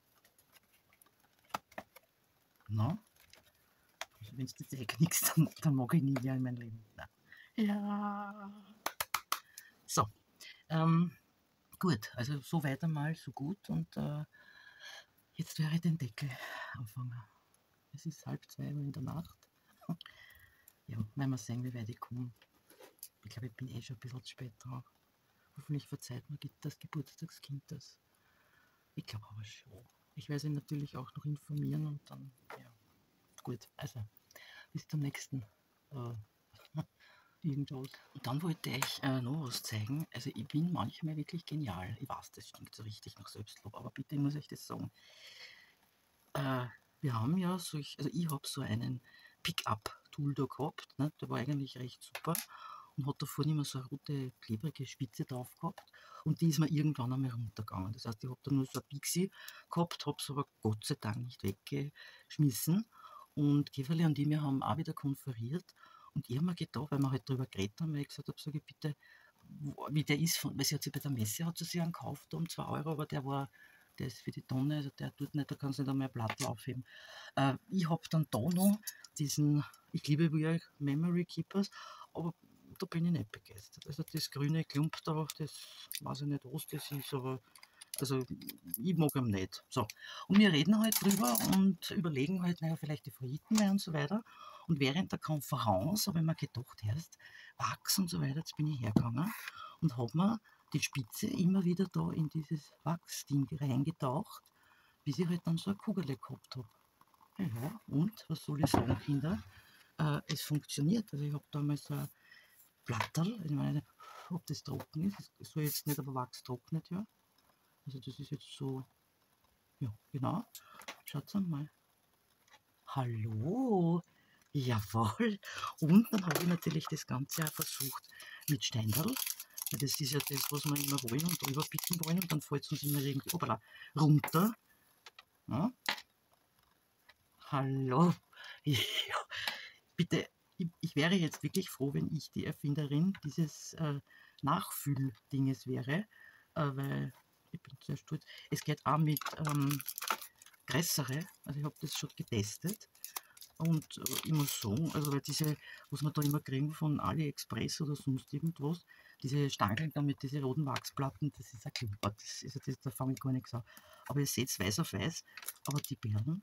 Na? Also wenn es jetzt eh nichts, dann, dann mag ich nie mehr in meinem Leben. Nein. Ja. So. Ähm, gut, also so weiter mal, so gut. Und äh, jetzt werde ich den Deckel anfangen. Es ist halb zwei Uhr in der Nacht. Ja, werden wir sehen, wie weit ich komme. Ich glaube, ich bin eh schon ein bisschen zu spät drauf. Hoffentlich verzeiht mir das Geburtstagskind das. Ich glaube aber schon. Ich werde sie natürlich auch noch informieren und dann, ja, gut. Also, bis zum nächsten äh, irgendwas. Und dann wollte ich äh, noch was zeigen. Also, ich bin manchmal wirklich genial. Ich weiß, das stinkt so richtig nach Selbstlob, aber bitte muss ich das sagen. Äh, wir haben ja solch, also ich habe so einen Pick-up-Tool da gehabt, ne? Der war eigentlich recht super und hat da vorne immer so eine rote, klebrige Spitze drauf gehabt und die ist mir irgendwann einmal runtergegangen. Das heißt, ich habe da nur so ein Pixie gehabt, habe es aber Gott sei Dank nicht weggeschmissen und Käferle und ich, wir haben auch wieder konferiert und ich habe mir gedacht, weil wir halt darüber geredet haben, weil ich gesagt habe, sage ich bitte, wo, wie der ist, von, weil sie hat sich bei der Messe, hat sie sich einen gekauft um zwei Euro, aber der war, der ist für die Tonne, also der tut nicht, da kannst du nicht einmal ein Blatt aufheben. Äh, ich habe dann da noch diesen, ich liebe wie Memory Keepers, aber da bin ich nicht begeistert. Also das grüne Klump da, das weiß ich nicht, was das ist, aber also ich mag ihn nicht. So. Und wir reden halt drüber und überlegen halt, naja, vielleicht die Favoriten mehr und so weiter. Und während der Konferenz habe ich mir gedacht, erst Wachs und so weiter, jetzt bin ich hergegangen und habe mir die Spitze immer wieder da in dieses Wachsding reingetaucht, bis ich halt dann so eine Kugel gehabt habe. Ja, und was soll ich sagen, Kinder? Äh, es funktioniert. Also ich habe da mal so ein Platterl, ich meine, ob das trocken ist, es soll jetzt nicht, aber Wachs trocknet ja. Also das ist jetzt so, ja, genau. Schaut mal. Hallo. Jawohl. Und dann habe ich natürlich das Ganze auch versucht mit Steinderl. Das ist ja das, was wir immer wollen und drüber picken wollen und dann fällt es uns immer irgendwie obala, runter. Ja. Hallo. Ja. Bitte, ich, ich wäre jetzt wirklich froh, wenn ich die Erfinderin dieses äh, Nachfühldinges wäre, äh, weil ich bin sehr stolz. Es geht auch mit ähm, größere, also ich habe das schon getestet und äh, ich muss sagen, also weil diese, was wir da immer kriegen von AliExpress oder sonst irgendwas, diese Stangeln da mit diesen roten Wachsplatten, das ist ein Klimper, das ist, das, da fange ich gar nichts an. Aber ihr seht weiß auf weiß, aber die Perlen,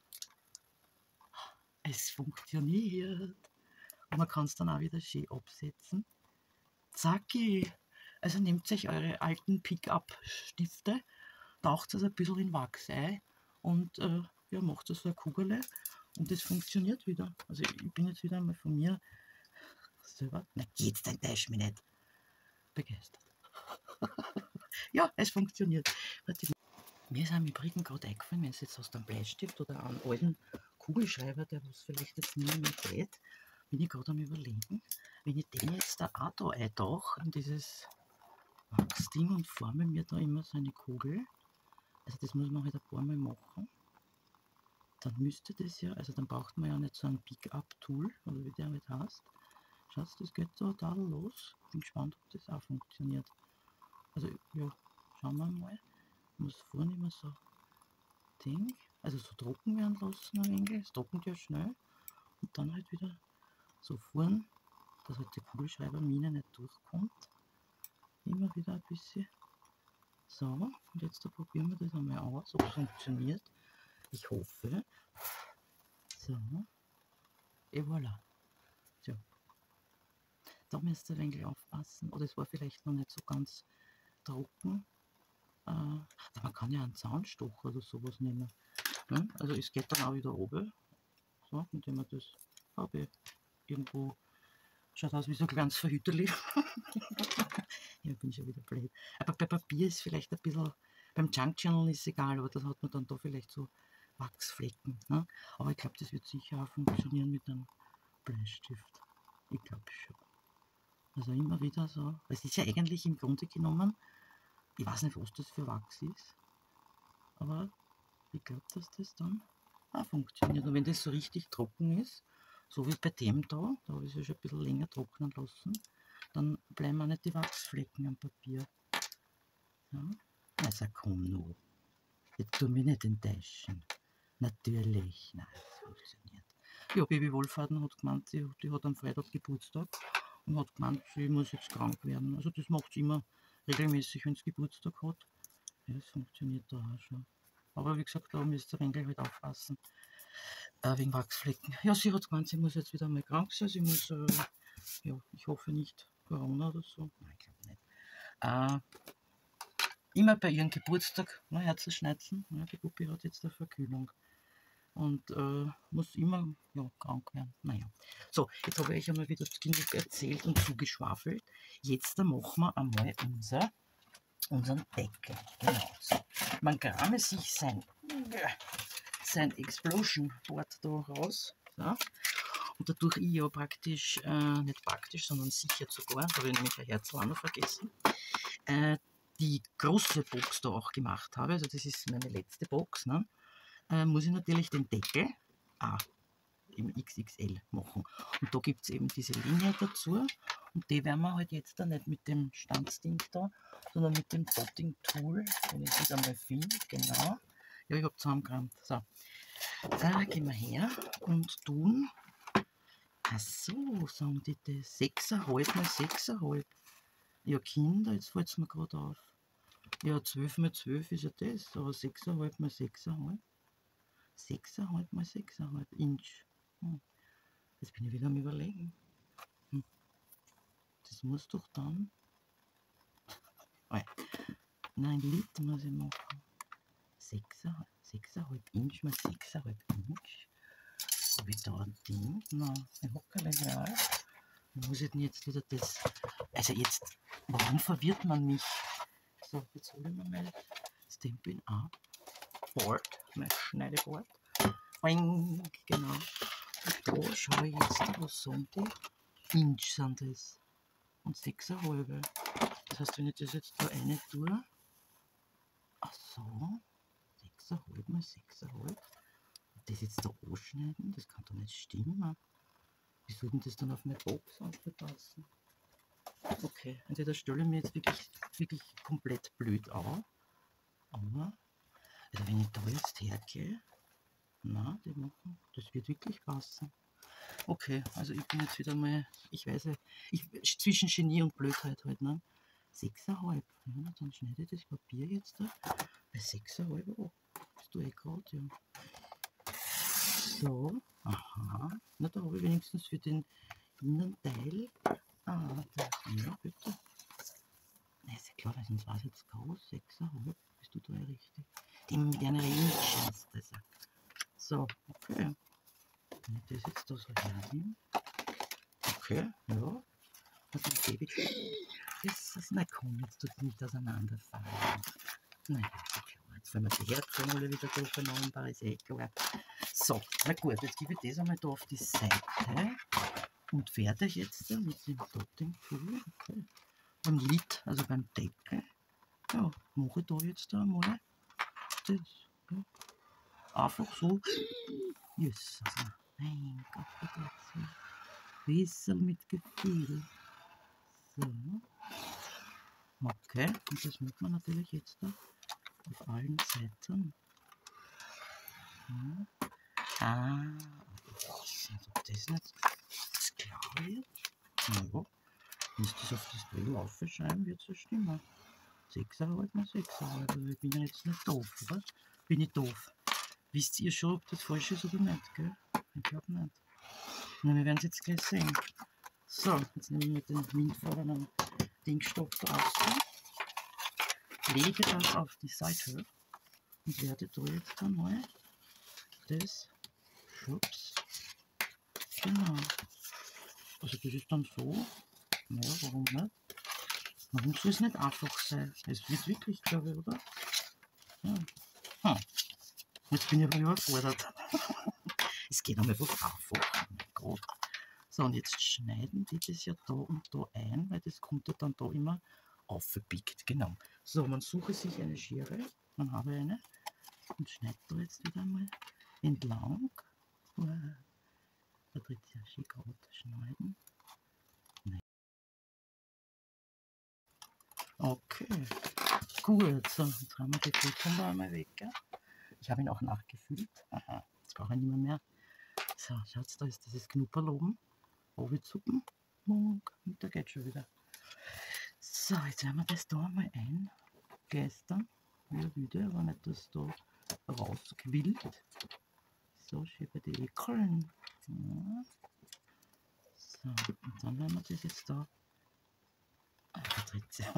es funktioniert. Und man kann es dann auch wieder schön absetzen. Zacki! Also nehmt euch eure alten Pick-up-Stifte, taucht es ein bisschen in Wachs ein und äh, ja, macht so eine Kugel und das funktioniert wieder. Also ich bin jetzt wieder einmal von mir selber, na geht's, dann täusch mich nicht, begeistert. Ja, es funktioniert. Warte, mir ist am Übrigen gerade eingefallen, wenn es jetzt aus dem Bleistift oder einem alten Kugelschreiber, der was vielleicht jetzt nicht mehr geht, bin ich gerade am Überlegen, wenn ich den jetzt da auch da eintauche in dieses Wachsding und forme mir da immer so eine Kugel. Also das muss man halt ein paar Mal machen. dann müsste das ja, also dann braucht man ja nicht so ein Pick-up-Tool, oder wie der halt heißt. Schaut, das geht so tadellos. Bin gespannt, ob das auch funktioniert. Also ja, schauen wir mal. Ich muss vorne immer so Ding, also so trocken werden lassen ein wenig. Es trocknet ja schnell. Und dann halt wieder so vorn, dass halt die Kugelschreibermine nicht durchkommt. Immer wieder ein bisschen. So, und jetzt da probieren wir das einmal aus, ob es funktioniert. Ich hoffe. So. Et voilà. So. Da müsst ihr ein wenig aufpassen. Oder es war vielleicht noch nicht so ganz trocken. Äh, man kann ja einen Zaunstocher oder sowas nehmen. Ne? Also es geht dann auch wieder oben. So, indem man das habe ich irgendwo. Schaut aus wie so ein kleines Verhüterli. Ja, bin schon wieder blöd. Aber bei Papier ist vielleicht ein bisschen, beim Junk Journal ist es egal, aber das hat man dann da vielleicht so Wachsflecken. Ne? Aber ich glaube, das wird sicher auch funktionieren mit einem Bleistift. Ich glaube schon. Also immer wieder so. Es ist ja eigentlich im Grunde genommen, ich weiß nicht, was das für Wachs ist, aber ich glaube, dass das dann auch funktioniert. Und wenn das so richtig trocken ist, so wie bei dem da, da habe ich es ja schon ein bisschen länger trocknen lassen, dann bleiben auch nicht die Wachsflecken am Papier. Ja? Also komm nur, jetzt tu mich nicht enttäuschen. Natürlich, nein, das funktioniert. Ja, Baby Wohlfahrten hat gemeint, die, die hat am Freitag Geburtstag und hat gemeint, sie muss jetzt krank werden. Also das macht sie immer regelmäßig, wenn sie Geburtstag hat. Ja, das funktioniert da auch schon. Aber wie gesagt, da müsst ihr eigentlich halt aufpassen. Äh, wegen Wachsflecken. Ja, sie hat gemeint, sie muss jetzt wieder mal krank sein. Sie muss, äh, ja, ich hoffe nicht Corona oder so. Nein, ich glaube nicht. Äh, immer bei ihrem Geburtstag, ne, Herzschneizen. Ja, die Puppe hat jetzt eine Verkühlung. Und äh, muss immer ja, krank werden. Naja. So, jetzt habe ich einmal wieder genug erzählt und zugeschwafelt. Jetzt machen wir einmal unser, unseren Deckel. Genau. So. Man krame sich sein, sein Explosion Board da raus. So. Und dadurch ich ja praktisch, äh, nicht praktisch, sondern sicher sogar, da habe ich nämlich ein Herz auch noch vergessen, äh, die große Box da auch gemacht habe. Also das ist meine letzte Box, ne? Äh, muss ich natürlich den Deckel auch im X X L machen. Und da gibt es eben diese Linie dazu. Und die werden wir halt jetzt da nicht mit dem Stanzding da, sondern mit dem Dotting Tool, wenn ich es einmal finde. Genau. Ja, ich habe zusammengerammt. So. Da gehen wir her und tun. Ach so, sagen die das. sechs Komma fünf mal sechs Komma fünf. Ja, Kinder, jetzt fällt es mir gerade auf. Ja, zwölf mal zwölf ist ja das, aber sechs Komma fünf mal sechs Komma fünf. sechs Komma fünf mal sechs Komma fünf Inch. Hm. Jetzt bin ich wieder am Überlegen. Hm. Das muss doch dann. Oh, nein, Liter muss ich machen. sechs Komma fünf Inch mal sechs Komma fünf Inch. Habe ich da ein Ding? Nein, ein Hockerle real. Muss ich denn jetzt wieder das. Also jetzt, warum verwirrt man mich? So, jetzt hole ich mir mal Stampin' Up Board, mein Schneideboard. Boing, genau. Und da schaue ich jetzt, was sagen die? Inch sind das. Und sechs Komma fünf. Das heißt, wenn ich das jetzt da eine tue, ach so, sechs Komma fünf mal sechs Komma fünf. Und das jetzt da anschneiden, das kann doch nicht stimmen. Wie soll denn das dann auf meine Box aufpassen? Okay, entweder stelle ich mir jetzt wirklich, wirklich komplett blöd auf. Aber, also wenn ich da jetzt hergehe, na, die machen, das wird wirklich passen. Okay, also ich bin jetzt wieder mal, ich weiß ja, ich, zwischen Genie und Blödheit halt, ne? sechs Komma fünf. Ja, dann schneide ich das Papier jetzt da bei sechs Komma fünf ab. Das tue ich gerade, ja. So, aha. Na, da habe ich wenigstens für den Innenteil. Ah, das, ja, bitte. Na, ist ja klar, weil sonst war es jetzt groß. sechs Komma fünf. Bist du da ja richtig? Die mit einer Inch hast du gesagt. So, okay. Wenn ich das jetzt da so hernehme. Okay, ja. Also das Baby. Das ist, na komm, jetzt tut es nicht auseinanderfallen. Naja, ist klar. Jetzt fallen wir die Herzen alle wieder durcheinander, ist eh klar. So, na gut, jetzt gebe ich das einmal da auf die Seite und werde jetzt mit dem Dotting Tool, okay, beim Lid, also beim Deckel, ja, mache ich da jetzt einmal das. Ja. einfach so. Yes, also, mein Gott, Patrizia. Bisschen mit Gefühl. So. Okay, und das macht man natürlich jetzt da auf allen Seiten. Ja. Ah, was? Ob das nicht das klar wird? Na ja, wenn ich das auf das Bild aufschreiben, wird es ja stimmen. Sechser halt mal Sechser halt. Also ich bin ja jetzt nicht doof, oder? Bin ich doof? Wisst ihr schon, ob das falsch ist oder nicht, gell? Ich glaube nicht. Na, wir werden es jetzt gleich sehen. So, jetzt nehme ich mit dem windfahrenden Dingstoff drauf. Lege das auf die Seite und werde da jetzt einmal das Schubs. Genau. Also das ist dann so. Naja, warum nicht? Warum soll es nicht einfach sein? Es wird wirklich, glaube ich, oder? Ja. Hm. Jetzt bin ich aber überfordert. Es geht einmal einfach einfach. Oh mein Gott. So, und jetzt schneiden die das ja da und da ein, weil das kommt ja dann da immer aufgepickt. Genau. So, man suche sich eine Schere, man habe eine und schneidet da jetzt wieder einmal entlang. Patrizia schick schneiden. Nein. Okay, gut. So, jetzt haben wir die Füllung einmal weg. Gell? Ich habe ihn auch nachgefüllt. Aha, jetzt brauche ich nicht mehr mehr. So, schaut, da ist dieses Knupperl oben. Obizuppen. Und da geht schon wieder. So, jetzt werden wir das da mal einglästern. Wieder wieder, aber nicht, dass da rausquillt. So, schiebe die Ekeln. Ja. So, und dann werden wir das jetzt da. Ah, Patrizia.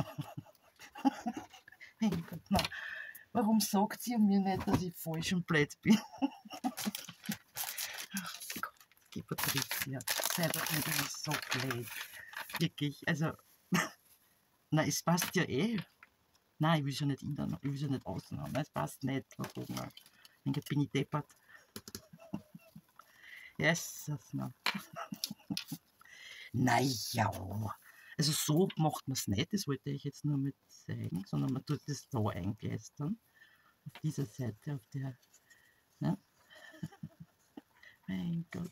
Mein Gott, nein. Warum sagt ihr mir nicht, dass ich falsch und blöd bin? Ach Gott, die Patrizia. Sei doch nicht immer so blöd. Wirklich, also. Nein, es passt ja eh. Nein, ich will es ja nicht innen, ich will es ja nicht außen haben. Es passt nicht. Warum? Dann bin ich deppert. Jesus, nein. Naja, also so macht man es nicht, das wollte ich jetzt nur mit zeigen, sondern man tut das so einglästern. Auf dieser Seite, auf der. Ne? Mein Gott.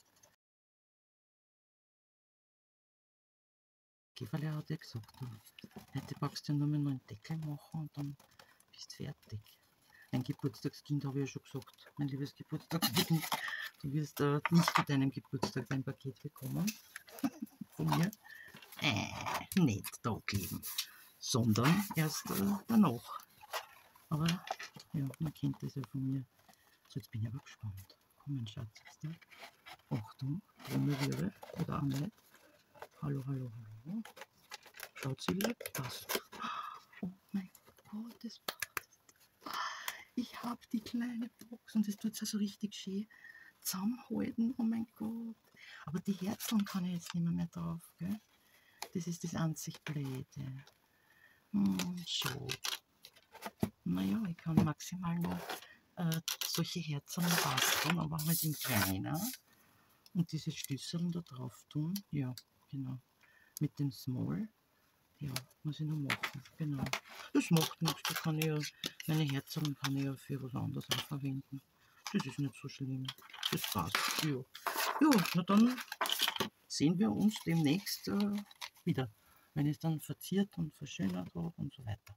Käferle hat ja gesagt, du, heute packst du nur mehr noch einen Deckel machen und dann bist du fertig. Ein Geburtstagskind habe ich ja schon gesagt, mein liebes Geburtstagskind, du wirst äh, nicht zu deinem Geburtstag dein Paket bekommen. Von mir. Äh, nicht da kleben, sondern erst äh, danach. Aber ja, man kennt das ja von mir. So, jetzt bin ich aber gespannt. Komm, mein Schatz, jetzt da. Achtung, Trommelwirbel oder auch nicht. Hallo, hallo, hallo. Schaut sie lebt, passt. Oh mein Gott, das passt. Ich habe die kleine Box und das tut so richtig schön zusammenhalten. Oh mein Gott. Aber die Herzen kann ich jetzt nicht mehr, mehr drauf, gell? Das ist das einzig Blöde. Hm, so. Naja, ich kann maximal noch äh, solche Herzen basteln, aber halt in kleiner. Und diese Schlüssel da drauf tun. Ja, genau. Mit dem Small. Ja, muss ich noch machen. Genau. Das macht nichts. Da kann ich ja, meine Herzen kann ich ja für was anderes auch verwenden. Das ist nicht so schlimm. Das passt. Ja. Ja, na dann sehen wir uns demnächst äh, wieder, wenn ich es dann verziert und verschönert habe und so weiter.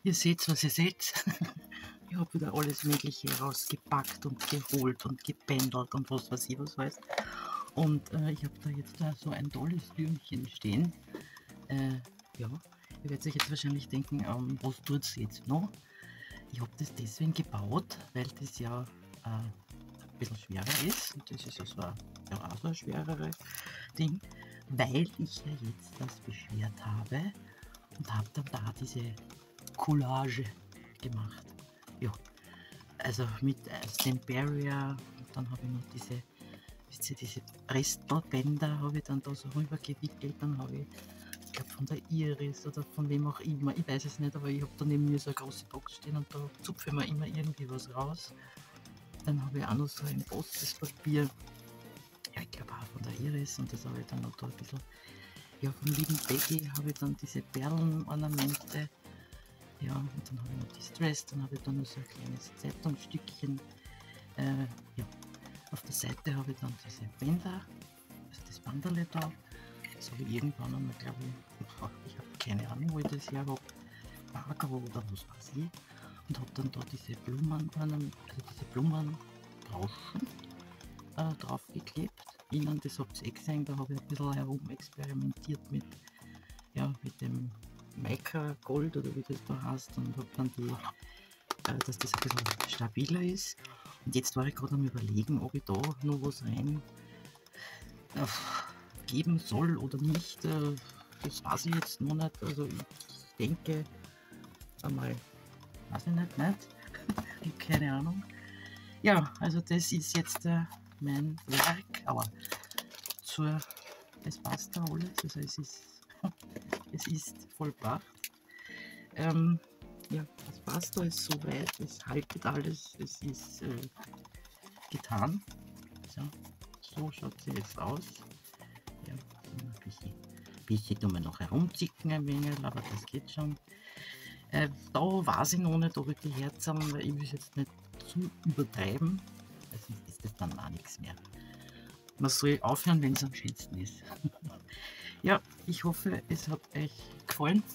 Ihr seht, was ihr seht. Ich habe wieder alles Mögliche rausgepackt und geholt und gependelt und was weiß ich was weiß. Und äh, ich habe da jetzt da so ein tolles Türmchen stehen. Äh, ja, ihr werdet euch jetzt wahrscheinlich denken, ähm, was tut es jetzt noch? Ich habe das deswegen gebaut, weil das ja äh, ein bisschen schwerer ist. Und das ist also ein, ja, auch so ein schwereres Ding, weil ich ja jetzt das beschwert habe und habe dann da diese Collage gemacht. Ja, also mit äh, Stamp Barrier und dann habe ich noch diese, wisst ihr, diese Restelbänder habe ich dann da so rüber gewickelt. Dann habe ich, ich glaube von der Iris oder von wem auch immer, ich weiß es nicht, aber ich habe da neben mir so eine große Box stehen und da zupfe ich mir immer irgendwie was raus. Dann habe ich auch noch so ein großes Papier, ja, ich glaube auch von der Iris, und das habe ich dann noch da ein bisschen, ja, von lieben Becky habe ich dann diese Perlenornamente. Ja, und dann habe ich noch die Stress, dann habe ich dann noch so ein kleines Zeitungsstückchen. Äh, ja, auf der Seite habe ich dann diese Bänder, also das Banderle da. Das habe ich irgendwann einmal, glaube ich, ich habe keine Ahnung, wo ich das her habe, Bagger oder was weiß ich. Und habe dann da diese Blumen, also diese Blumenrauschen äh, draufgeklebt. Innen, das habt ihr eh gesehen, da habe ich ein bisschen herum experimentiert mit, ja, mit dem Mica Gold oder wie das da heißt, und habe dann die, äh, dass das ein bisschen stabiler ist. Und jetzt war ich gerade am Überlegen, ob ich da noch was rein äh, geben soll oder nicht. Äh, das weiß ich jetzt noch nicht. Also ich denke einmal, weiß ich nicht, nicht. Ich habe keine Ahnung. Ja, also das ist jetzt äh, mein Werk, aber zur, es passt da alles, also es ist, es ist vollbracht. Ähm, ja, das passt da, ist soweit, es haltet alles, es ist äh, getan. So, so schaut sie jetzt aus. Ja, ein bisschen, bisschen tun wir noch herumzicken ein wenig, aber das geht schon. Äh, da weiß ich noch nicht, ob ich die Herzen, weil ich will es jetzt nicht zu übertreiben, sonst ist das dann auch nichts mehr. Man soll aufhören, wenn es am schönsten ist. Ja, ich hoffe, es hat euch gefallen.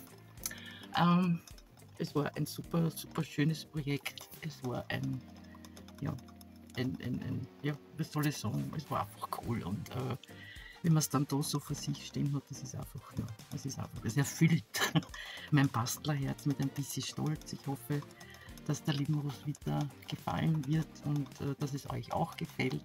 Ähm, es war ein super, super schönes Projekt. Es war ein, ja, ein, ein, ein ja, wie soll ich sagen, es war einfach cool. Und äh, wenn man es dann da so für sich stehen hat, das ist einfach, ja, es ist einfach, es erfüllt mein Bastlerherz mit ein bisschen Stolz. Ich hoffe, dass der lieben Roswitha gefallen wird und äh, dass es euch auch gefällt.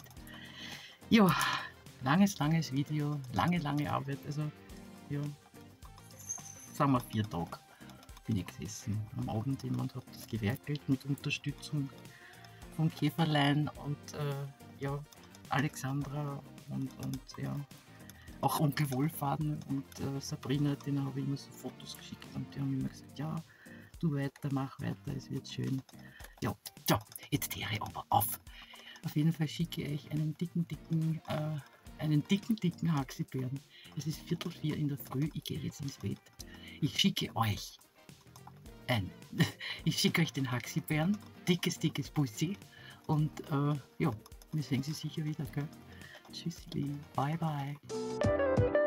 Ja, langes, langes Video, lange, lange Arbeit, also ja, sagen wir vier Tage bin ich gesessen am Abend immer und habe das gewerkelt mit Unterstützung von Käferlein und äh, ja, Alexandra und, und ja, auch Onkel Wohlfaden und äh, Sabrina, denen habe ich immer so Fotos geschickt und die haben immer gesagt, ja, du weiter, mach weiter, es wird schön. Ja, so, jetzt höre ich aber auf. Auf jeden Fall schicke ich euch einen dicken, dicken, äh, einen dicken, dicken Haxibären. Es ist Viertel vier in der Früh, ich gehe jetzt ins Bett. Ich schicke euch ein, ich schicke euch den Haxibären, dickes, dickes Bussi und äh, ja, wir sehen sie sicher wieder, gell? Tschüssi, bye bye.